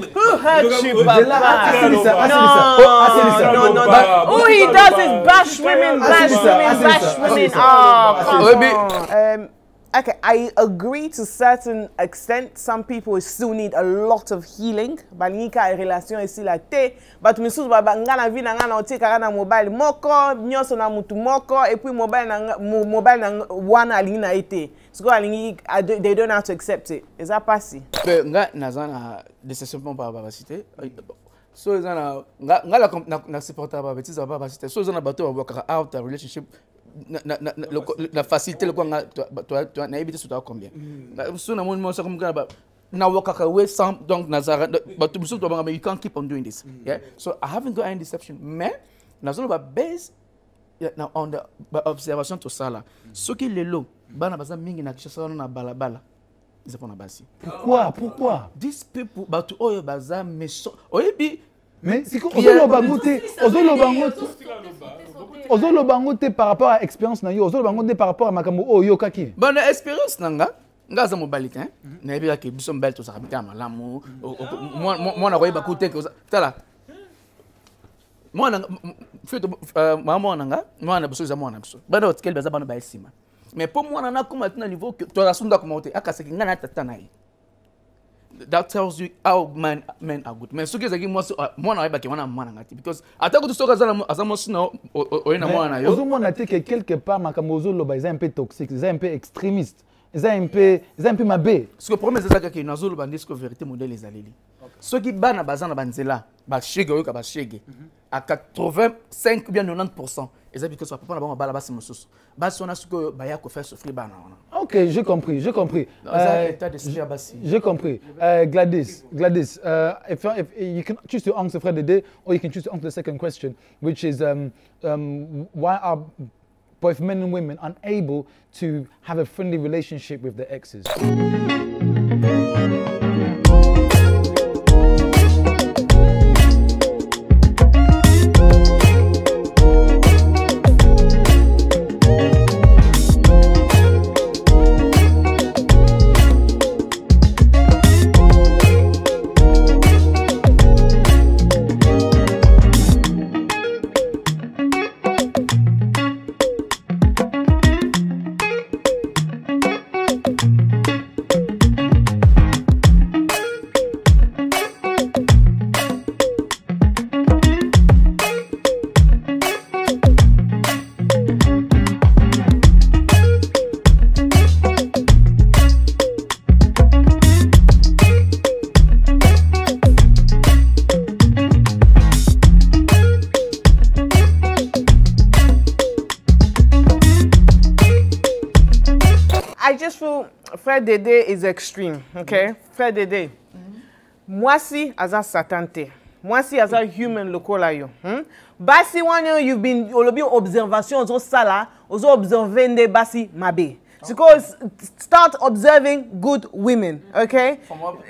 No, no, no. All he does is bash women, bash women, bash women. Oh, come on. Um, okay, I agree to a certain extent. Some people still need a lot of healing. Banika relation ici la té. But misus baba ngana vi na ngana otika ngana mobile moko, nyoso na mutu moko, et puis mobile na mobile na wana alina ite. So alingi they don't have to accept it. Is that passy? Nga nazana décision par babacité. So izana nga nga na supporter babacité babacité. So izana bato ba out a relationship na na na la facilité le quoi toi toi na éviter sur combien. So na mon mo ça comme ba na waka way some donc nazara but to you can't keep on doing this. Yeah. So I haven't got any deception. Mais nazona ba base now on the observation to sala. Ce qui le lot bana baza mingi na kishasa na balabala. Ils apona basi. Pourquoi? Pourquoi? These people batu oyo baza méchant. Oyebi mais c'est quoi ozolo bangote ozolo bangote ozolo bangote par rapport à expérience na yo ozolo bangote par rapport à makambo oyo kaki. Bonne expérience nanga ngaza mobali hein. Na yebi ka biso mbali to sakabita malamu. Moi moi na koyeba kute que tala. Moi na fait maman nanga moi na biso za moi na biso. Bana otkel baza bana ba esima. Mais pour moi, on a comme un niveau que tu as raison d'augmenter. À casser qu'il that tells you how men men are good. Mais ce que j'ai dit moi, moi n'arrive pas que moi n'a pas because attaque tout ce que ça a ça moi sinon au na moi na yo. Aux hommes on a dit que quelque part makamozo lo ba ils un peu toxique, ils un peu extrémiste, ils un peu ils un peu mabé. Ce que problème c'est ça que nazo lo bandis que vérité modèle les alili. Ceux qui bana bazana banzela ba shege yo ka ba shege à quatre-vingt-cinq bien quatre-vingt-dix pour cent. Et c'est parce que papa na ba bala basi mususu. Basi on a ce que ba ya ko faire souffrir bana. OK, j'ai compris, j'ai compris. Euh, j'ai compris. Uh, Gladys, Gladys, uh, if, if you can choose to answer Fred Dédé, or you can choose to answer the second question, which is um, um, why are both men and women unable to have a friendly relationship with their exes? Fred Dédé is extreme, okay? Mm-hmm. Fred Dédé. Mm-hmm. Moi si as a satante. Moi si as a human local ayo. Hmm? Basi one you've been olobi observation ozo sala, ozo observende basi mabe. C'est quoi start observing good women, okay?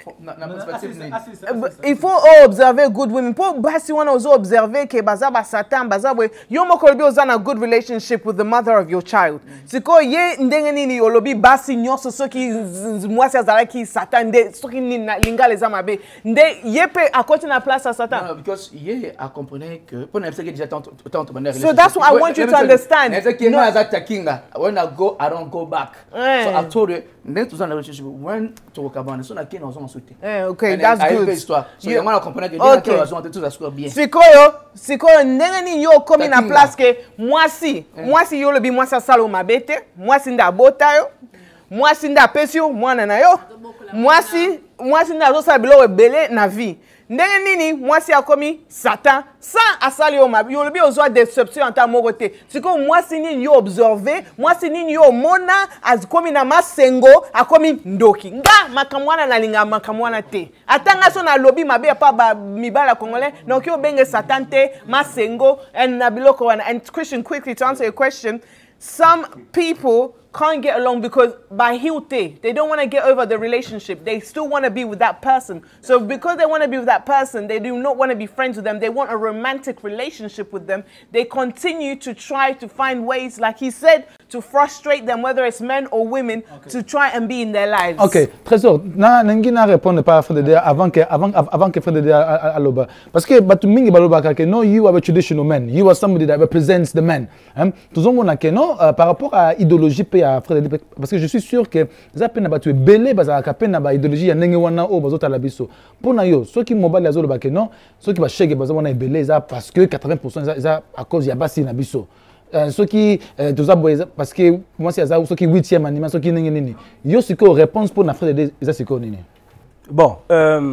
Il faut observer good women. Pour Basi wana ozo observer que baza ba Satan baza we yo mo ko oza na good relationship with the mother of your child. C'est quoi ye ndenge nini olobi Basi nyonso soki mwasi azala ki Satan nde soki linga les amabe nde ye pe à côté na place à Satan. No, because ye a comprenait que pour n'importe qui déjà tant tant So that's what I want you to understand. No, as a kinga when I go I don't go back. Yeah. So I told her, then to start a relationship when to work about so I can't also suit. Okay, and that's good. So you want to comprendre que okay. Déjà on tout ça soit bien. C'est quoi yo? C'est quoi ndenge ni yo comme na place que moi si, moi si yo le bi moi ça salo mabete, moi si nda bota yo, moi si nda pesio, moi na na yo. Moi si, moi si nda zo sa bilo belé na vie. Ndenge nini moi si a commis Satan sans asali yo mabi yo lebi ozo déception en ta moroté c'est que moi si ni yo observer moi si ni yo mona as commis na masengo a commis ndoki nga makamwana na linga makamwana te atanga so na lobby mabe pa ba mibala congolais donc yo benge Satan te masengo and na biloko wana. And Christian, quickly to answer your question, some people can't get along because by hilte, they don't want to get over the relationship. They still want to be with that person. So because they want to be with that person, they do not want to be friends with them. They want a romantic relationship with them. They continue to try to find ways, like he said, to frustrate them, whether it's men or women, okay, to try and be in their lives. Okay, Trésor, na nangi na répondre pas à Fred avant que avant avant que Fred aloba, parce que batu mingi baloba ka no, you are a traditional man, you are somebody that represents the man. Hein, tout le monde que non par rapport à idéologie à Fred, parce que je suis sûr que za pena batu belé baza ka pena ba idéologie ya ndenge wana o bazota la biso. Pona yo, ceux qui mobile ya zolo ba que non, ceux qui ba shege baza wana belé za parce que quatre-vingts pour cent za à cause ya Basi na biso. Euh, ceux qui euh, parce que moi c'est ça ceux qui huitième animation ceux qui nini nini yo c'est quoi réponse pour n'affaire de ça c'est quoi nini bon euh,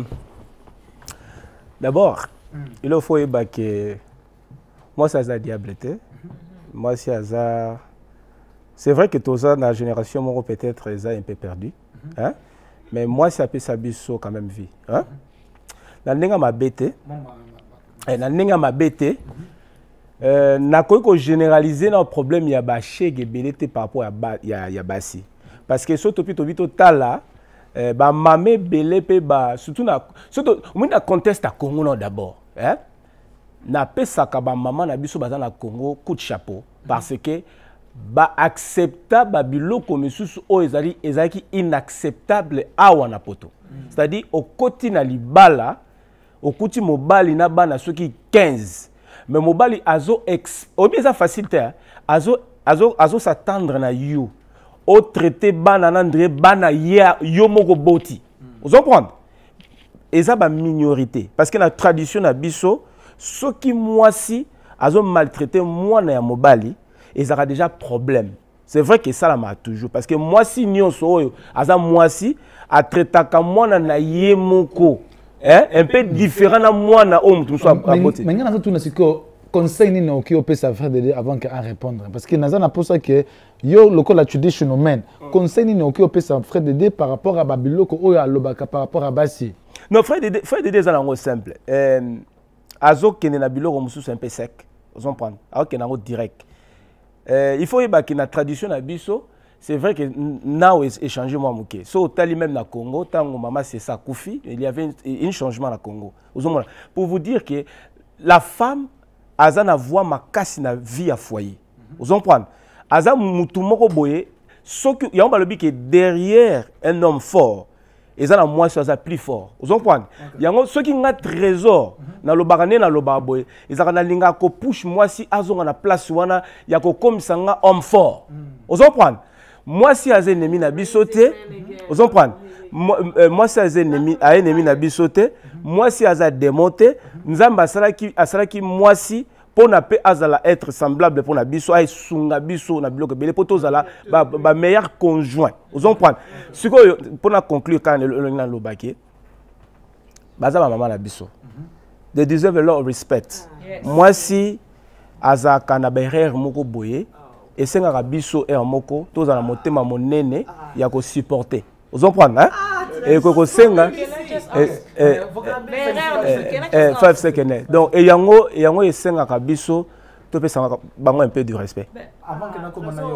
d'abord mm. il faut y que moi c'est ça diableté mm. moi c'est ça c'est vrai que tous ça dans la génération moi peut-être ça un peu perdu mm. hein mais moi ça peut s'abisso quand même vie hein dans ninga ma bête et dans ninga ma bête Euh, na ko généraliser nos problèmes ya ba chege belete par rapport à ba ya ya Basi parce que surtout to bito tala euh, ba mamé belé pe ba surtout na surtout on na conteste à Congo non d'abord hein na pesa ka ba maman na biso baza na Congo coup de chapeau parce que ba acceptable ba biloko misusu o ezali ezaki inacceptable awa na poto c'est-à-dire au koti na libala au koti mobali na bana soki quinze. Mais mobali azo ex au bien ça facilité azo azo azo s'attendre na you au traité banana ndre bana ya yo moko boti vous comprenez et ça ba minorité parce que la tradition na biso ce qui moi si azo maltraité moi na ya mobali et ça a déjà problème c'est vrai que ça la m'a toujours parce que moi si nyonso oyo aza moi si a traité ka moi na ye moko. Hein? Un peu différent à moi na homme tout ça à côté. Mais ngana tout na siko conseil ni no ki o pesa frère de avant que à répondre parce que naza na pour ça que yo loko la traditional man conseil ni no ki o pesa frère de par rapport à babiloko o ya lobaka par rapport à Basi. Non frère de frère de ça na simple. Euh azo kene na biloko mususu un peu sec. Vous comprenez? Alors que na direct. Euh il faut y ba que na tradition na biso. C'est vrai que now échangé moi mouké. So tali même na Congo, tango maman c'est ça Koufi, il y avait un changement na Congo. Pour vous dire que la femme a na voix ma casse na vie à foyer. Vous comprenez? Aza mutu moko boye, so que y a un que derrière un homme fort, et ça na moi ça plus fort. Vous comprenez? Il y a ceux qui ont un trésor na lo barané na lo baboye, ils a na linga ko push moi si azonga na place wana ya ko comme sanga homme fort. Vous comprenez? Moi si az ennemi na bisoté, vous comprenez? Moi si az ennemi a ennemi na bisoté, moi si az a démonté, nzamba asala ki asala ki moi si pour na pe azala être semblable pour na biso ay sunga biso na biloko belé pour tozala ba, ba meilleur conjoint. Vous comprenez? Ce que pour na conclure quand le na lobaki baza ba maman na biso. They deserve a lot of respect. Moi si aza kana berrer moko boye et c'est un biso et un moko, tous en motema monene, il y a qu'à supporter. Vous comprenez, hein? Et qu'au senga, five seconds. Donc, et yango, et yango et senga biso, tu peux savoir un peu du respect. Avant que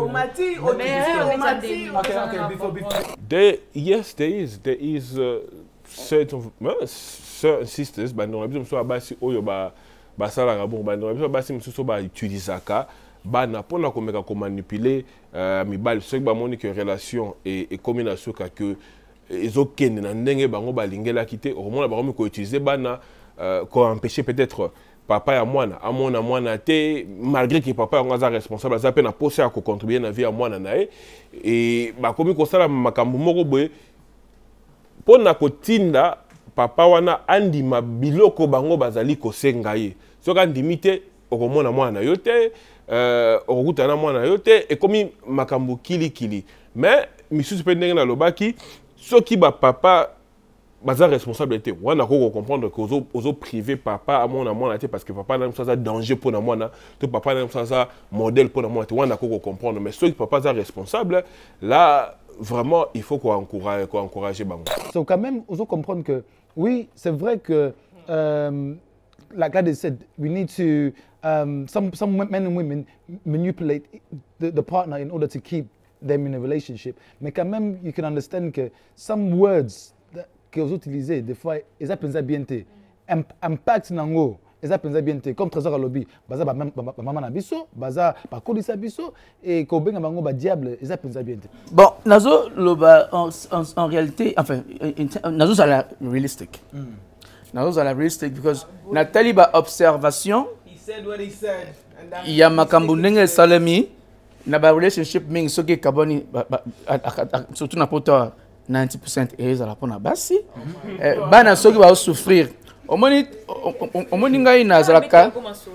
There, yes, there is. There is uh, certain, well, certain sisters, but no, I'm so basi oyo ba basala ngabo, but no, I'm basi msuso ba utilisaka, ba na pona komeka ko manipuler euh mibali, ce que ba moni que relation et et combinaison ka que ezokende na ndenge bango ba lingela kité, au moins ba komi ko utiliser ba na ko empêcher peut-être papa ya mwana amona mwana te malgré que papa yango aza responsable aza pe na posa ya ko contribuer na vie ya mwana na ye et ba komi ko sala makambo moko boye pona ko tinda papa wana andima biloko bango bazali ko senga ye soka ndimite okomona mwana yo te euh okutana mwana yo te et komi makambo kili kili mais misusu pe ndenge na lobaki soki ba papa baza responsabilité wana ko comprendre que ozo ozo privé papa à mon amona parce que papa n'a pas danger pour na mwana to papa n'a pas modèle pour na mwana wana ko comprendre mais ceux qui papa est responsable là vraiment il faut qu'on encourage qu'on encourager bango. So quand même ozo comprendre que oui c'est vrai que um, like Daddy said we need to um, some some men and women manipulate the, the partner in order to keep them in a relationship mais quand même you can understand que some words que vous utilisez des fois ils appellent bien té impact nango ils appellent bien té comme trésor à lobby baza ba maman na biso baza ba kolisa biso et ko benga bango ba diable ils appellent bien té. Bon nazo loba en, en, en réalité enfin nazo ça la realistic mm. nazo ça la realistic because Nathalie ba observation he said what he said and that il y a makambo ndenge salami na ba relationship mingi soki kaboni surtout na poto ninety percent et ça la pona Basi bana soki ba souffrir omoni omoni ngai na zalaka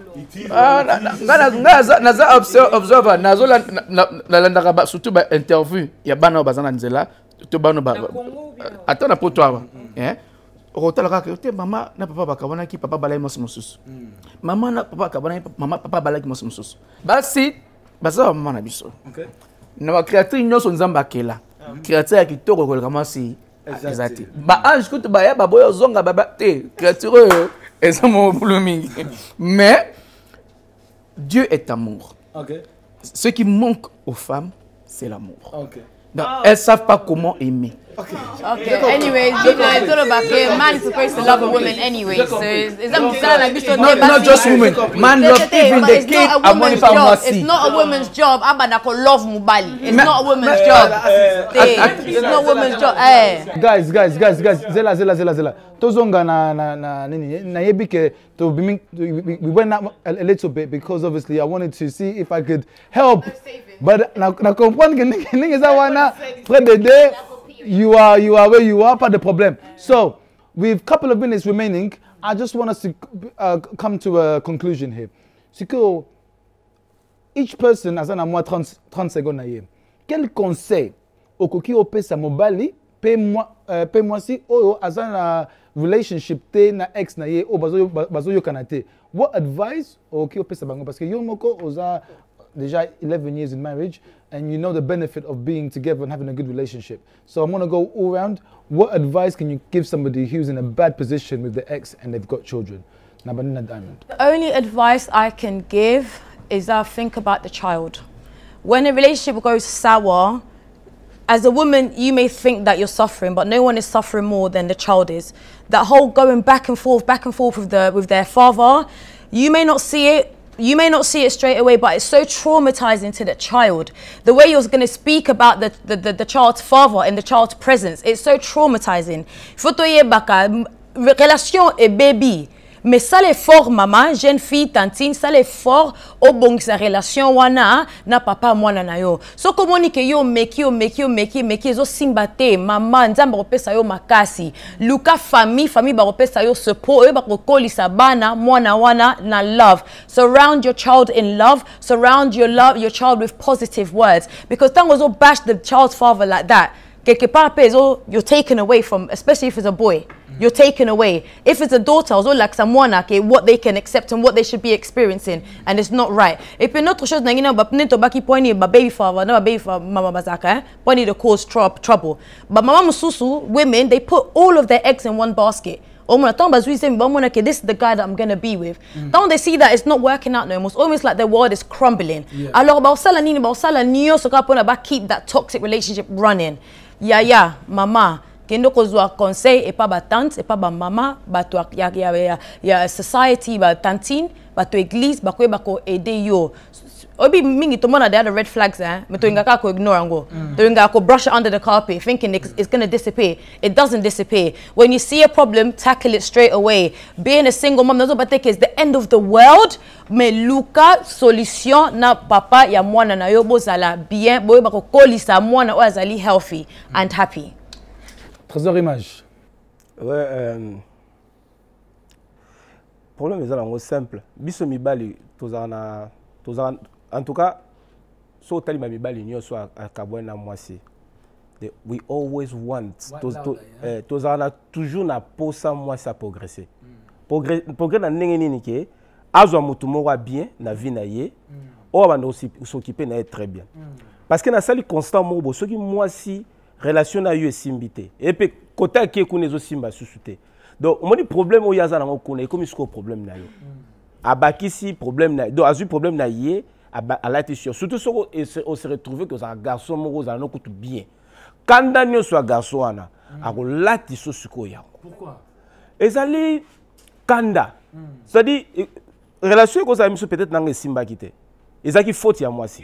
ngana ngaza naza observer nazo la landaka ba surtout ba interview ya bana bazana nzela to bana ba ata na poto aba eh okotala kaka te mama na papa bakabana ki papa balai mosu mosusu mama na papa bakabana mama papa balai mosu mosusu Basi baza mama na biso okay na ba créateur nyonso nzamba kela créateur ya kitoko koleka mwasi exact ba ange kutu ba ya ba boyo zonga baba te créature eza mo mingi mais Dieu est amour. Okay. Ce qui manque aux femmes c'est l'amour. Okay. Donc oh. Elles savent pas comment aimer. Okay. Okay. Anyway, it's all about it. Man is supposed to love a woman anyway. So it's not not just women. Man love even the kid. It's not a woman's job. Abanako love mubali. It's not a woman's job. It's not a woman's job. Guys, guys, guys, guys. Zela, zela, zela, zela. Tozonga na na na nini na yebike to be we went out a little bit because obviously I wanted to see if I could help. But na na comprendre que ningi za wana près de deux. You are, you are where you are, pas de problem. So, with a couple of minutes remaining, I just want us to uh, come to a conclusion here. C'est que each person, as un moi thirty secondes na ye. Quel conseil au koki ope sa mobali, paie moi, paie moi si o as un relationship te na ex na ye o bazo bazo yo kanate. What advice au koki ope sa bango parce que yo moko oza déjà eleven years in marriage and you know the benefit of being together and having a good relationship. So I'm going to go all around. What advice can you give somebody who's in a bad position with their ex and they've got children? Nabanina Diamond. The only advice I can give is that think about the child. When a relationship goes sour, as a woman, you may think that you're suffering, but no one is suffering more than the child is. That whole going back and forth, back and forth with, the, with their father, you may not see it, You may not see it straight away, but it's so traumatizing to the child. The way you're going to speak about the, the, the, the child's father in the child's presence, it's so traumatizing. Fotoye baka, relation et baby. Mais ça les fort maman, jeune fille, tantine, ça les fort au bon sa relation wana na papa mwana na yo. So communique yo meki yo meki yo meki meki zo simbate maman nzamba kopesa yo makasi. Luka famille famille ba kopesa yo support yo ba kokolisa bana mwana wana na love. Surround your child in love, surround your love your child with positive words because tango zo bash the child's father like that. Quelque part you're taken away from, especially if it's a boy. Mm-hmm. You're taken away. If it's a daughter, also like someone okay, what they can accept and what they should be experiencing, and it's not right. If you're not sure, you know, but neto baki pointy, but baby father, no baby father, mama bazaka, pointy to cause trouble. But mama mususu women, they put all of their eggs in one basket. Oh, when this is the guy that I'm gonna be with. Mm. Don't they see that it's not working out no more? It's almost like the world is crumbling. Alors, keep that toxic relationship running. Yeah, yeah, mama. Kendo kozwa conseil et pas ba tante et pas ba mama, ba to ya ya ya society ba tantine, ba to église, ba ko ba ko aider yo. Obi mingi to mona they had the red flags eh, me to ingaka ko ignore ngo. To ingaka ko brush it under the carpet thinking it's, it's going to disappear. It doesn't disappear. When you see a problem, tackle it straight away. Being a single mom doesn't think it's the end of the world. Me luka solution na papa ya mwana na yo bozala bien, boy ba ko kolisa mwana o azali healthy and happy. Trésor image. Ouais, euh, problème est simple. Biso mibali tozana tozana en tout cas so tali ma mibali nyo so akabwana mwasi. We always want to to eh, tozana toujours na posa mwasi a progresser. Progrès progrès na ndenge nini ke azwa mutu moko bien na vie na ye. O ba ndo s'occuper na très bien. Parce que na sali constant mo bo soki mwasi relation na yo esimbité et puis côté qui est zo simba susute donc on dit problème o yaza na ngokuna e comme ce problème na yo abakisi problème na donc azu problème na ye à la sur surtout so on se retrouver que ça garçon mo za no kutu bien kanda nyo so garçon ana ako lati so suko ya pourquoi ezali kanda c'est à dire relation ko ça miso peut-être na simba kité ezaki faute ya moi si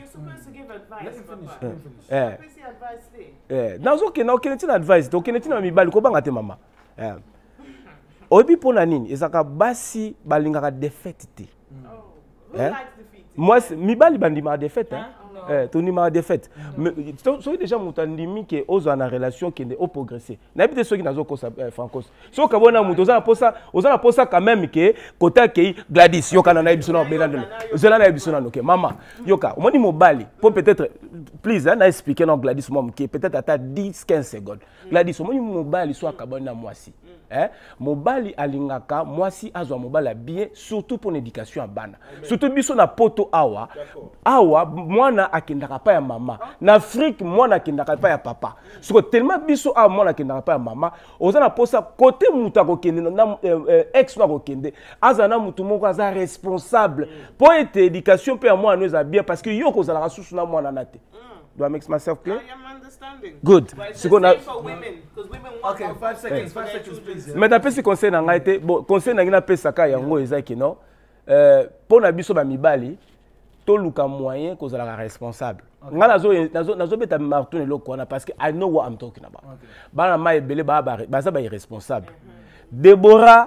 eh eh nazo ke na okene tina advice to okene tina mibali ko banga te mama eh obi pona nini ezaka basi balingaka défaite te eh moi mibali bandima défaite hein eh to ni ma défaite mais so déjà mutandimi ke ozo na relation qui est au progresser na bité so ki nazo ko francos so ka bona muto za posa oza posa quand même ke kota ke Gladys yoka na biso na belando zela na biso na noke mama yoka omoni mobali pour peut-être please hein, na expliquer non Gladys mom ke peut-être ata dix quinze secondes Gladys omoni mobali so akabona mwasi hein mobali alingaka mwasi azwa mobali bien surtout pour l'éducation à bana surtout biso na poto awa awa mwana akendaka pa ya mama na Afrique mwana akendaka pa ya papa siko tellement biso awa mwana akendaka pa ya mama oza na posa côté muta ko kende na ex na ko kende azana mutu moko aza responsable pour être éducation pe ya mwana eza bien parce que yo ko zala susu na mwana na te. Do I make myself clear? I am understanding. Good. So go now for women because women want okay, five seconds, five seconds please. Mais d'après ce conseil na ngaite, bon conseil na ngina pesa ka yango ezaki non. Euh pour na biso ba mibali to luka moyen ko zala responsable. Nga nazo nazo nazo beta martone loko na parce que I know what I'm talking about. Bana ma ebele ba ba ba za ba irresponsable. Deborah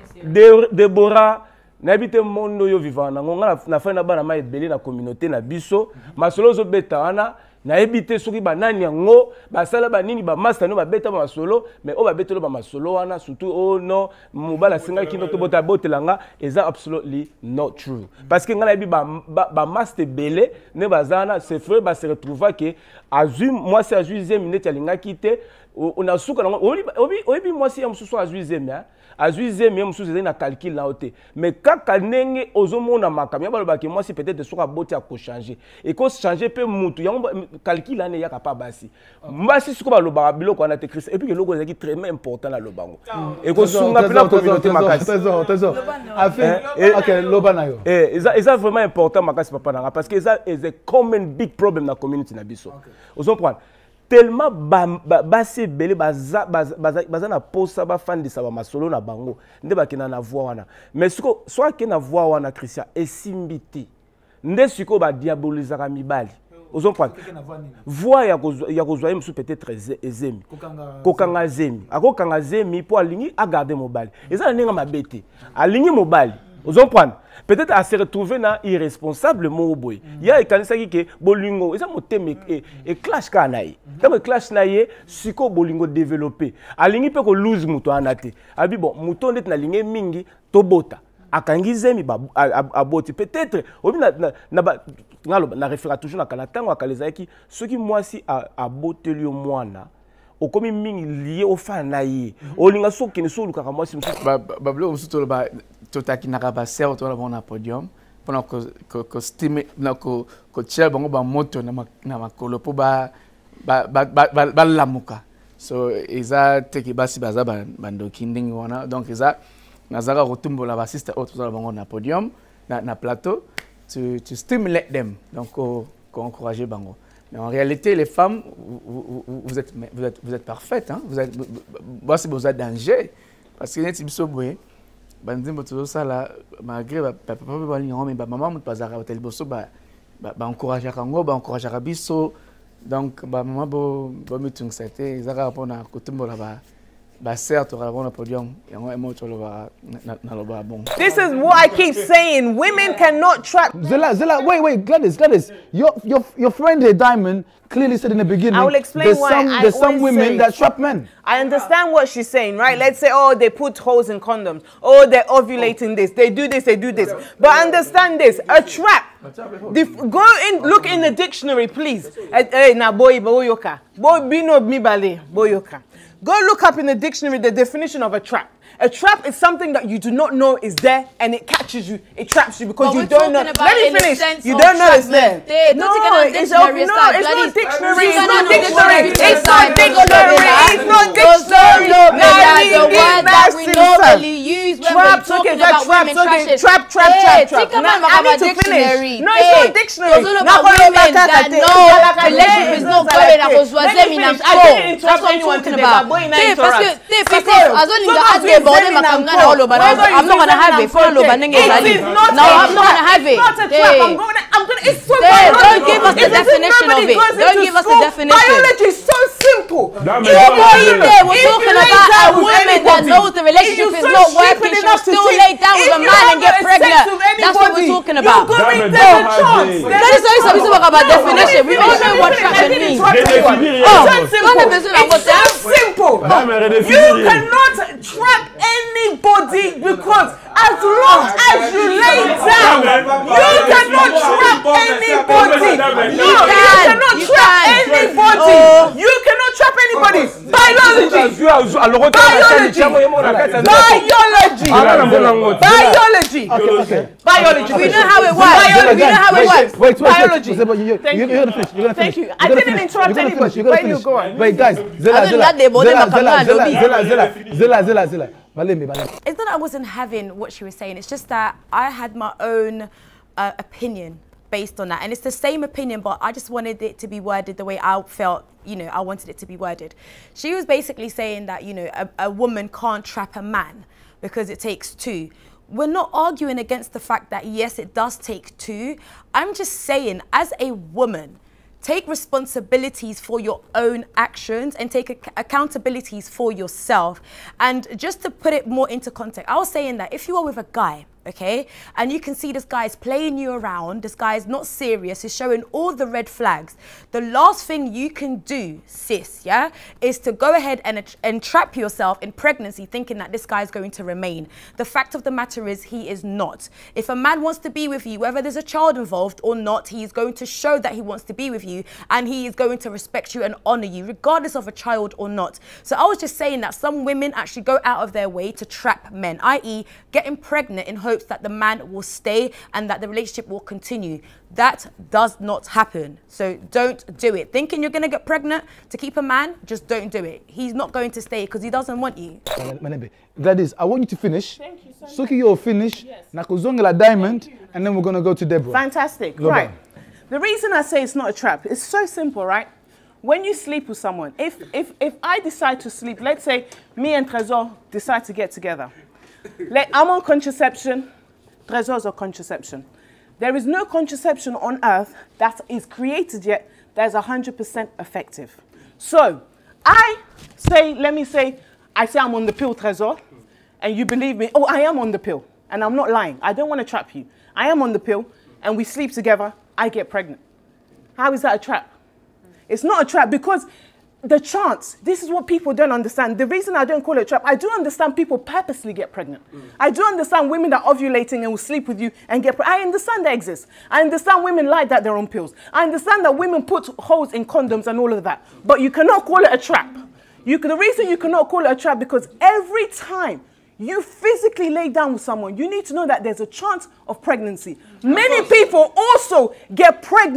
Deborah n'habite mondo yo vivant na nga na fa na bana ma ebele na communauté na biso masolo zo beta wana na ebite soki banani yango basala banini ba master no ba beta ba masolo mais o ba betelo ba masolo wana surtout oh non mobala singa kino to bota botelanga is absolutely not true parce que ngana bi ba ba master belé ne bazana c'est frère ba se retrouver que azu moi c'est azu Zemi minute alinga kité on a suka obi obi moi c'est amsusu azu Zemi hein azu Zemi amsusu na calcul na oté mais kaka nenge ozomona makamya balobaki moi c'est peut-être suka boti a ko changer et ko changer pe mutu yango calcul ane yaka pa basi mbasi suko baloba biloko na te Christ et puis que logo ezaki très important na lobango et ko sunga pe na communauté makasi trésor trésor afin OK lobana yo eh ça vraiment important makasi papa nanga parce que ça is a common big problem na community na biso ozo prendre tellement basi belé baza baza na posa ba fan de sa ba masolo na bango nde bakina na voix wana mais suko soit que na voix wana Christian esimbiti nde suko ba diabolisera mibali ozo prendre voix ya ya kozwa msu peut-être Zemi kokanga Zemi akokanga Zemi pour alingi a garder mobali eza ninga mabete alingi mobali ozo prendre peut-être à se retrouver na irresponsable mo boy ya ekanisa ki bolingo eza moteme et clash ka nayi comme clash nayi siko bolingo développer alingi pe ko lose muto anate abi bon muto ndet na lingi mingi tobota akangi Zemi ba aboti peut-être obi na na ngalo na référer toujours na kana tango akaleza ki soki mwasi aboteli yo mwana okomi mingi lié au fan nayi olinga soki ne so luka mwasi msusu ba ba blo msusu ba totaki na ba ser to na podium pendant que que stime na ko ko tchel bango ba moto na na makolo po ba ba ba ba lamuka So eza teki basi baza bando kinding wana. Donc eza nazaka kotumbola ba sister autres dans bango na podium na na plateau to to stimulate them. Donc ko encourager bango. Mais en réalité les femmes vous, vous, vous êtes vous êtes vous êtes parfaites hein. Vous êtes basi boza danger parce que neti biso boye bandimbo to ça là malgré papa ba lingo mais ba maman mutu bazaka hotel boso ba ba encourager kango ba encourager biso. Donc ba maman bo bo meeting c'était ezaka pona kotumbola ba ba certes on a podium yango emo to ba na lo ba bon. This is what I keep saying, women cannot trap. Zela Zela wait wait Gladys Gladys your your your friend here Diamond clearly said in the beginning I will explain there's why some I there's some women say, that trap men. I understand what she's saying, right? Let's say, oh, they put holes in condoms. Oh, they're ovulating this. They do this, they do this. But understand this, a trap. The, go in, look in the dictionary, please. Hey, na boy, boyoka. Boy, bino mibale, boyoka. Go look up in the dictionary the definition of a trap. A trap is something that you do not know is there and it catches you, it traps you because you don't know. Let me finish. You don't know it's there. No, it's not dictionary. It's not dictionary. It's not dictionary. It's not dictionary. The word that we normally use when we're talking about women trashing. Trap, trap, trap, trap. I need to finish. No, it's not dictionary. It's all about women that know relationship is not going à rejoindre Zemi na mko. That's what I'm talking about. Parce que, parce que, Azolinga a débordé ma kamgana oloba. I'm not gonna have it. Follow loba nenge zali. No, I'm not gonna have it. I'm gonna, I'm gonna, it's so Don't give us the definition of it. Don't give us the definition. Biology is so simple. We're talking about a woman that knows the relationship is not working. She'll still lay down with a man and get pregnant. That's what we're talking about. That is always something about definition. We all know what trapping means. Oh, it's so simple. You cannot trap anybody because as long as you lay down, you cannot trap anybody. No, you cannot trap anybody. You cannot trap anybody. Biology. Biology. Biology. Biology. Biology. We know how it works. We know how it works. Wait, wait, Biology. wait. Thank you. You're gonna finish. You're gonna finish. Thank you. I didn't interrupt anybody. Where you going? Wait, guys. Zela, Zela, Zela, Zela, Zela, Zela, Zela, Zela, Zela. It's not that I wasn't having what she was saying. It's just that I had my own uh, opinion based on that. And it's the same opinion, but I just wanted it to be worded the way I felt, you know, I wanted it to be worded. She was basically saying that, you know, a, a woman can't trap a man because it takes two. We're not arguing against the fact that, yes, it does take two. I'm just saying, as a woman, take responsibilities for your own actions and take ac accountabilities for yourself. And just to put it more into context, I was saying that if you are with a guy, okay, and you can see this guy is playing you around, this guy is not serious, he's showing all the red flags, the last thing you can do, sis, yeah, is to go ahead and entrap yourself in pregnancy thinking that this guy is going to remain. The fact of the matter is he is not. If a man wants to be with you, whether there's a child involved or not, he is going to show that he wants to be with you and he is going to respect you and honor you, regardless of a child or not. So I was just saying that some women actually go out of their way to trap men, that is getting pregnant in hopes that the man will stay and that the relationship will continue. That does not happen. So don't do it. Thinking you're going to get pregnant to keep a man, just don't do it. He's not going to stay because he doesn't want you. Gladys, I want you to finish. Thank you, so Soki, you'll finish. Yes. Nakuzongela Diamond, and then we're going to go to Deborah. Fantastic. Go right. back. The reason I say it's not a trap, it's so simple, right? When you sleep with someone, if, if, if I decide to sleep, let's say me and Trésor decide to get together. Like, I'm on contraception, Trésor's on contraception. There is no contraception on earth that is created yet that is one hundred percent effective. So, I say, let me say, I say I'm on the pill, Trésor, and you believe me, oh, I am on the pill, and I'm not lying. I don't want to trap you. I am on the pill, and we sleep together, I get pregnant. How is that a trap? It's not a trap because the chance, this is what people don't understand. The reason I don't call it a trap, I do understand people purposely get pregnant. Mm. I do understand women that are ovulating and will sleep with you and get pregnant. I understand that exists. I understand women lie that they're on pills. I understand that women put holes in condoms and all of that. But you cannot call it a trap. You, the reason you cannot call it a trap because every time you physically lay down with someone, you need to know that there's a chance of pregnancy. Many people also get pregnant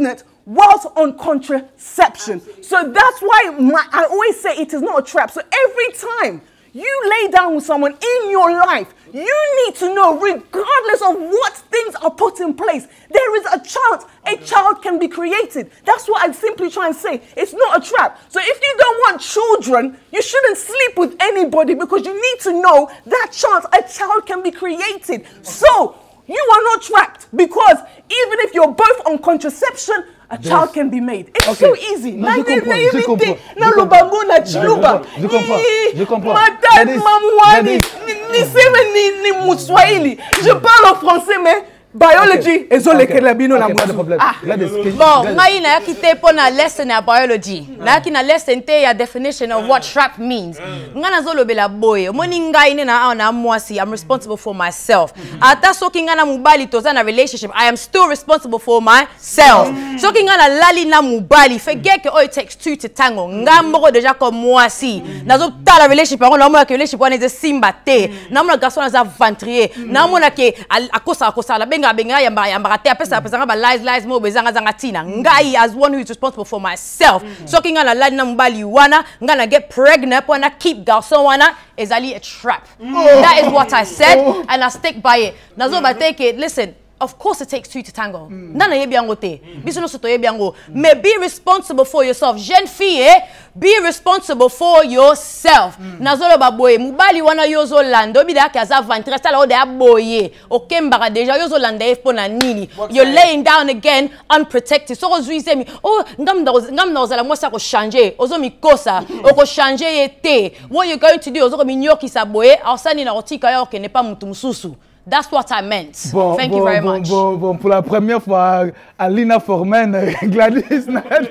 whilst on contraception. So that's why my, I always say it is not a trap. So every time you lay down with someone in your life, you need to know, regardless of what things are put in place, there is a chance a child can be created. That's what I'm simply trying to say. It's not a trap. So if you don't want children, you shouldn't sleep with anybody, because you need to know that chance a child can be created. So you are not trapped, because even if you're both on contraception, a child can be made. It's okay. So easy. Non, je comprends, je comprends. Je comprends. Je comprends. Je comprends. Madame Mamouani, ni seme ni ni Mousswahili. Je parle en français, mais biology is all okay. Labino na problème. Ah. Bon, ngai na yakite po na lesson ya biology. Na yaki na lesson te ya definition of what trap means. Nga na zolo bela boy. Moni ngai ne na na mwasi. I'm responsible for myself. Ata soki nga na mubali toza na relationship, I am still responsible for myself. Soki nga na lali na mubali, forget que oh it takes two to tango. Nga moko deja comme mwasi. Na zo ta la relationship, on na mo ke relationship wana ze simba te. Na mo na garçon na za ventrier. Na mo na ke akosa akosa la benga benga yamba yamba te apesa apesa ba lies lies mo bezanga zanga tina. Ngai as one who is responsible for myself. Soki nga na lali na mubali wana, nga na get pregnant wana keep garçon wana is ali a trap. That is what I said and I stick by it. Nazo ba take it. Listen. Of course it takes two to tango. Nana yebiango te. Bisono soto yebiango. Mais be responsible for yourself. Jeune fille, eh? Be responsible for yourself. Nazolo baboye. Mubali wana yozo lando. Bida kaza vantre. Sala ode aboye. Okembara deja yozo landa efona nini. You're laying down again unprotected. So ozui Zemi. Oh, ngam na ozala mwasa ko changer. Ozo mikosa. Oko changer yete. What you're going to do? Ozo minyoki saboye. Ausani na otika ya oke nepa mutu mususu. That's what I meant. Bon, Thank bon, you very bon, much. Bon, bon, pour la première fois, Alina Forman, Gladys,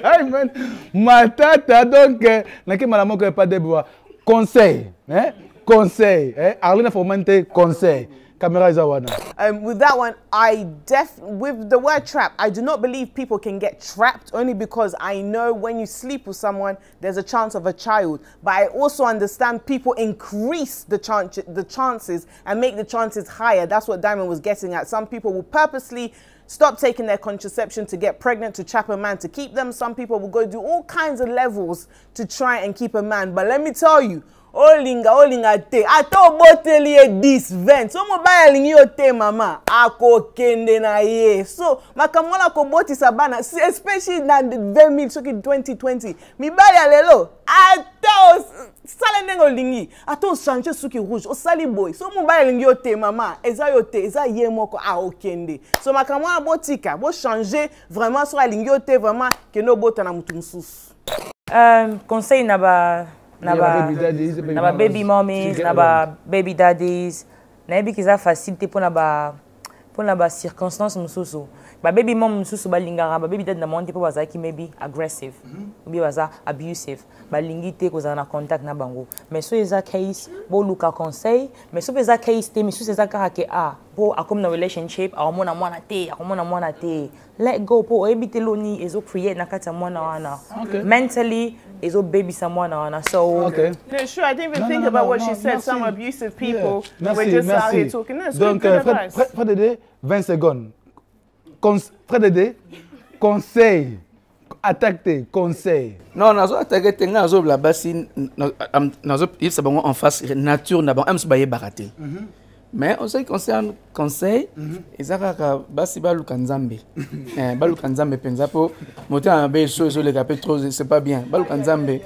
ma tata, donc, n'importe madame qui pas de bois. Conseil, hein? Conseil, hein? Alina Forman te conseil. Camera is our Um, with that one, I def with the word trap, I do not believe people can get trapped, only because I know when you sleep with someone, there's a chance of a child. But I also understand people increase the chance, the chances, and make the chances higher. That's what Diamond was getting at. Some people will purposely stop taking their contraception to get pregnant, to trap a man, to keep them. Some people will go do all kinds of levels to try and keep a man. But let me tell you, Olinga, olinga te. Ato boteli this vent. So mo baya lingi yo te mama. Ako kende na ye. So makamwala ko boti sabana. Especially na Zemi soki twenty twenty. Mi baya lelo. Ato sale nengo lingi. Ato change suki rouge. O sali boy. So mo baya lingi yo te mama. Eza yo te. Eza ye moko a okende. So makamwala botika. Bo changer vraiment so lingi yo te vraiment ke no bota na mutu mususu. Um, conseil na ba na ba na ba baby mommies, na ba baby daddies, na ebi kiza facilité pour na ba pour na ba circonstances mususu. Ba baby mom mususu ba lingara, ba baby dad na monte po baza ki maybe aggressive, maybe baza abusive, ba lingite ko za na contact na bango. Mais so eza case bo luka conseil, mais so eza case te, mais so eza ka ke a bo akom na relationship, a mona mwana te, a mona mwana te. Let go po ebi te loni ezo create na kata mwana wana. Mentally is all baby someone on so okay. No, sure. I didn't even no, think no, about no, what no, she said. Some abusive people yeah. Merci, were just merci. out here talking. That's Donc, good, good euh, Fred, Fred Dédé, vingt secondes. Fred Dédé, conseil. Attaquer, conseil. Non, nazo attaquer tenga nazo la Basi nazo il se bon en face nature na bon am se baye baraté. Mais en ce qui concerne conseil, ezaka Basi baluka nzambe. Eh baluka nzambe penza po moto en belle chose les capé trop c'est pas bien. Baluka nzambe.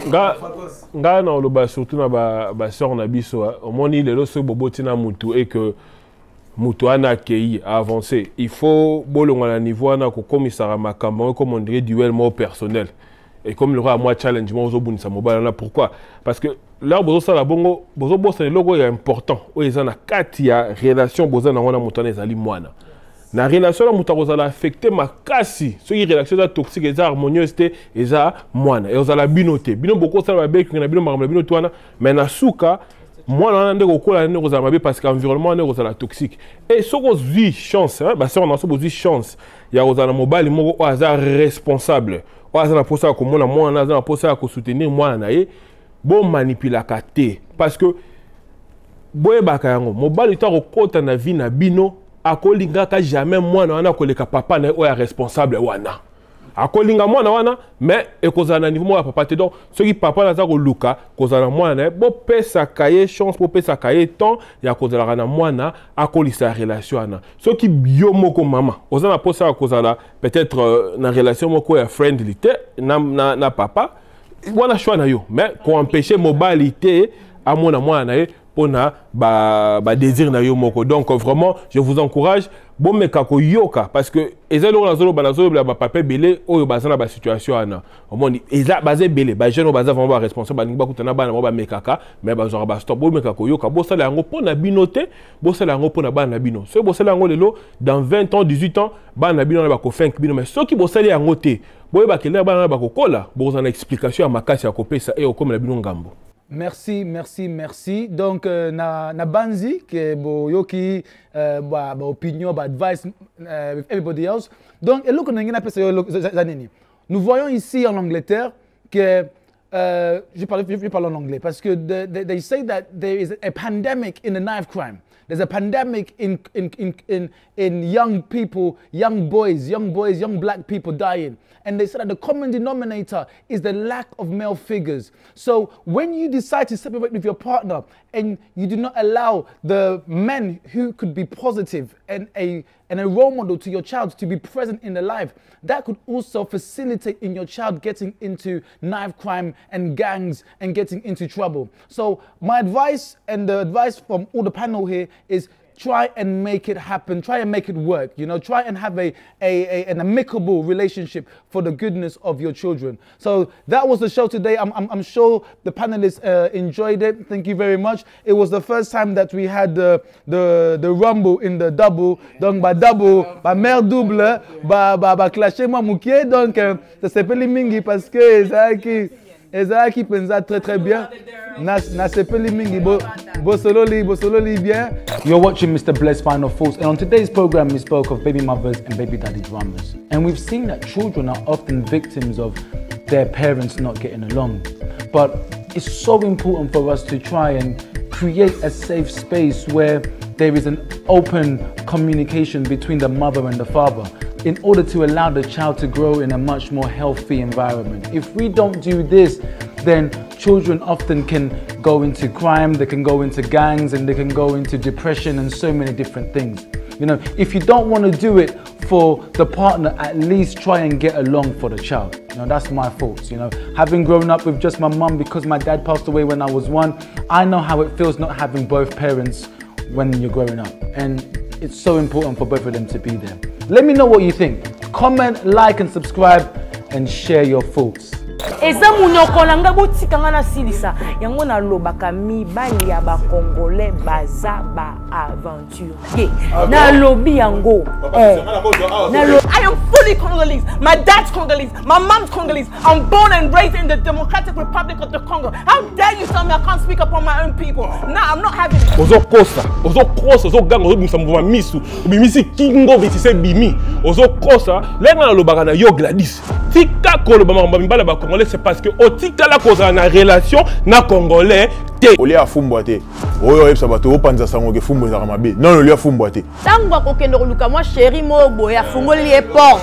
nga nga na oloba surtout na ba ba sœur na biso omoni lelo so boboti na mutu et que mutu ana kei a avancer il faut bolonga na niveau na ko komisara makambo comme on dirait duel mo personnel et comme le roi moi challenge mo zo bunisa mobile na pourquoi parce que là bozo sala bongo bozo bossa le logo est important o ezana kati ya relation bozo na ngona mutu na ezali mwana na relation la mutu kozala affecté makasi soki relation za toxique eza harmonieuse te eza mwana et ozala bino te bino boko sala babeki na bino makambo bino twana mais na suka mwana wana nde kokola nde kozala mabe parce que environnement nde kozala toxique et soko zwi chance hein ba sœur na so bozwi chance ya kozala mobali moko o aza responsable o aza na posa ko mona mwana aza na posa ko soutenir mwana na ye bo manipulaka te parce que boyebaka yango mobali to kokota na vie na bino akolingaka jamais mwana wana koleka papa na oya responsable wana akolinga mwana wana mais ekozala na niveau mo ya papa te donc soki papa naza koluka kozala mwana na bo pesa kaye chance bo pesa kaye temps ya kozala na mwana akolisa relation wana soki bio moko mama ozana posa kozala peut-être euh, na relation moko ya friendly te na, na, na papa wana choix na yo mais ko empêcher mobilité à mwana mwana na ye pona ba ba désir na yo moko donc vraiment je vous encourage bon meka ko yoka parce que ezalo na zolo bana zolo ba papa belé oyo bazana ba situation ana omoni eza bazé belé ba jeune baza vraiment ba responsable ba ninga kutana bana ba mekaka mais bazora ba stop bon meka ko yoka bo sala yango pona binote bo sala yango pona bana bino so bo sala yango lelo dans vingt ans dix-huit ans bana bino na ba ko cinq bino mais so ki bo sala yango te boye ba kele bana ba ko kola bo za na explication ya makasi ya kopesa e comme la bino ngambo. Merci, merci, merci. Donc, euh, na, na Banzi, que bo yoki, euh, ba, ba opinion, ba advice uh, with everybody else. Donc, et look, nous voyons ici en Angleterre que, euh, je, parle, je parle en anglais, parce que the, the, they say that there is a pandemic in the knife crime. There's a pandemic in, in, in, in, in young people, young boys, young boys, young black people dying. And they said that the common denominator is the lack of male figures. So when you decide to separate with your partner and you do not allow the men who could be positive and a, and a role model to your child to be present in their life, that could also facilitate in your child getting into knife crime and gangs and getting into trouble. So my advice and the advice from all the panel here is try and make it happen. Try and make it work. You know, try and have a, a, a an amicable relationship for the goodness of your children. So that was the show today. I'm, I'm, I'm sure the panelists uh, enjoyed it. Thank you very much. It was the first time that we had the the, the rumble in the double. Donc, by double, by mère double, by by by clasher moi moukier. Donc, ça s'appelle mingi parce que ça qui ça qui pense très très bien. You're watching Mister Bless Final Thoughts, and on today's program we spoke of baby mothers and baby daddy dramas. And we've seen that children are often victims of their parents not getting along. But it's so important for us to try and create a safe space where there is an open communication between the mother and the father in order to allow the child to grow in a much more healthy environment. If we don't do this, then children often can go into crime, they can go into gangs, and they can go into depression and so many different things. You know, if you don't want to do it for the partner, at least try and get along for the child. You know, that's my thoughts. You know, having grown up with just my mum because my dad passed away when I was one, I know how it feels not having both parents when you're growing up. And it's so important for both of them to be there. Let me know what you think. Comment, like, and subscribe, and share your thoughts. Eza munoko langa botika ngana silisa yango na lobaka mibali ya ba Congolais baza ba aventure na lobi yango eh na lo I am fully Congolese. My dad's Congolese. My mom's Congolese. I'm born and raised in the Democratic Republic of the Congo. How dare you tell me I can't speak up on my own people? Nah, I'm not having it. Ozo kosa, ozo kosa, ozo gang, ozo bimsa mvuma misu, bimisi kingo bitise bimi, ozo kosa, lenga na lobaka na yo Daddies. Tika kolo ba mbala ba Congolais c'est parce que au tika la cause na relation na Congolais te. Oli afumbwa te. Oyo yebsa bato opanza sango ke fumbo za mabe. Non oli afumbwa te. Tango akokende koluka moi chéri mo boya fungoli e porte.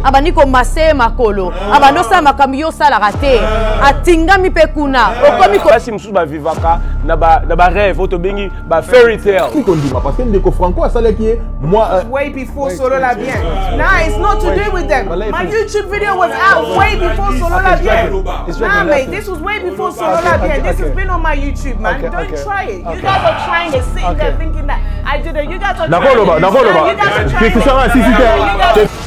abandi ko masse makolo abando sa makambi yo sala raté atingami pe kuna okomi ko basi mususu ba vivaka na ba na ba rêve auto bengi ba fairy tale qui qu'on dit parce que ndeko franco ça qui est moi way before Solola Bien. Nah, it's not to do with them. My YouTube video was out way before Solola Bien. Nah, mate, this was way before Solola Bien. This has been on my YouTube, man. Don't try it. You guys are trying to sit there thinking that I did it. You guys are trying to... You guys are trying to...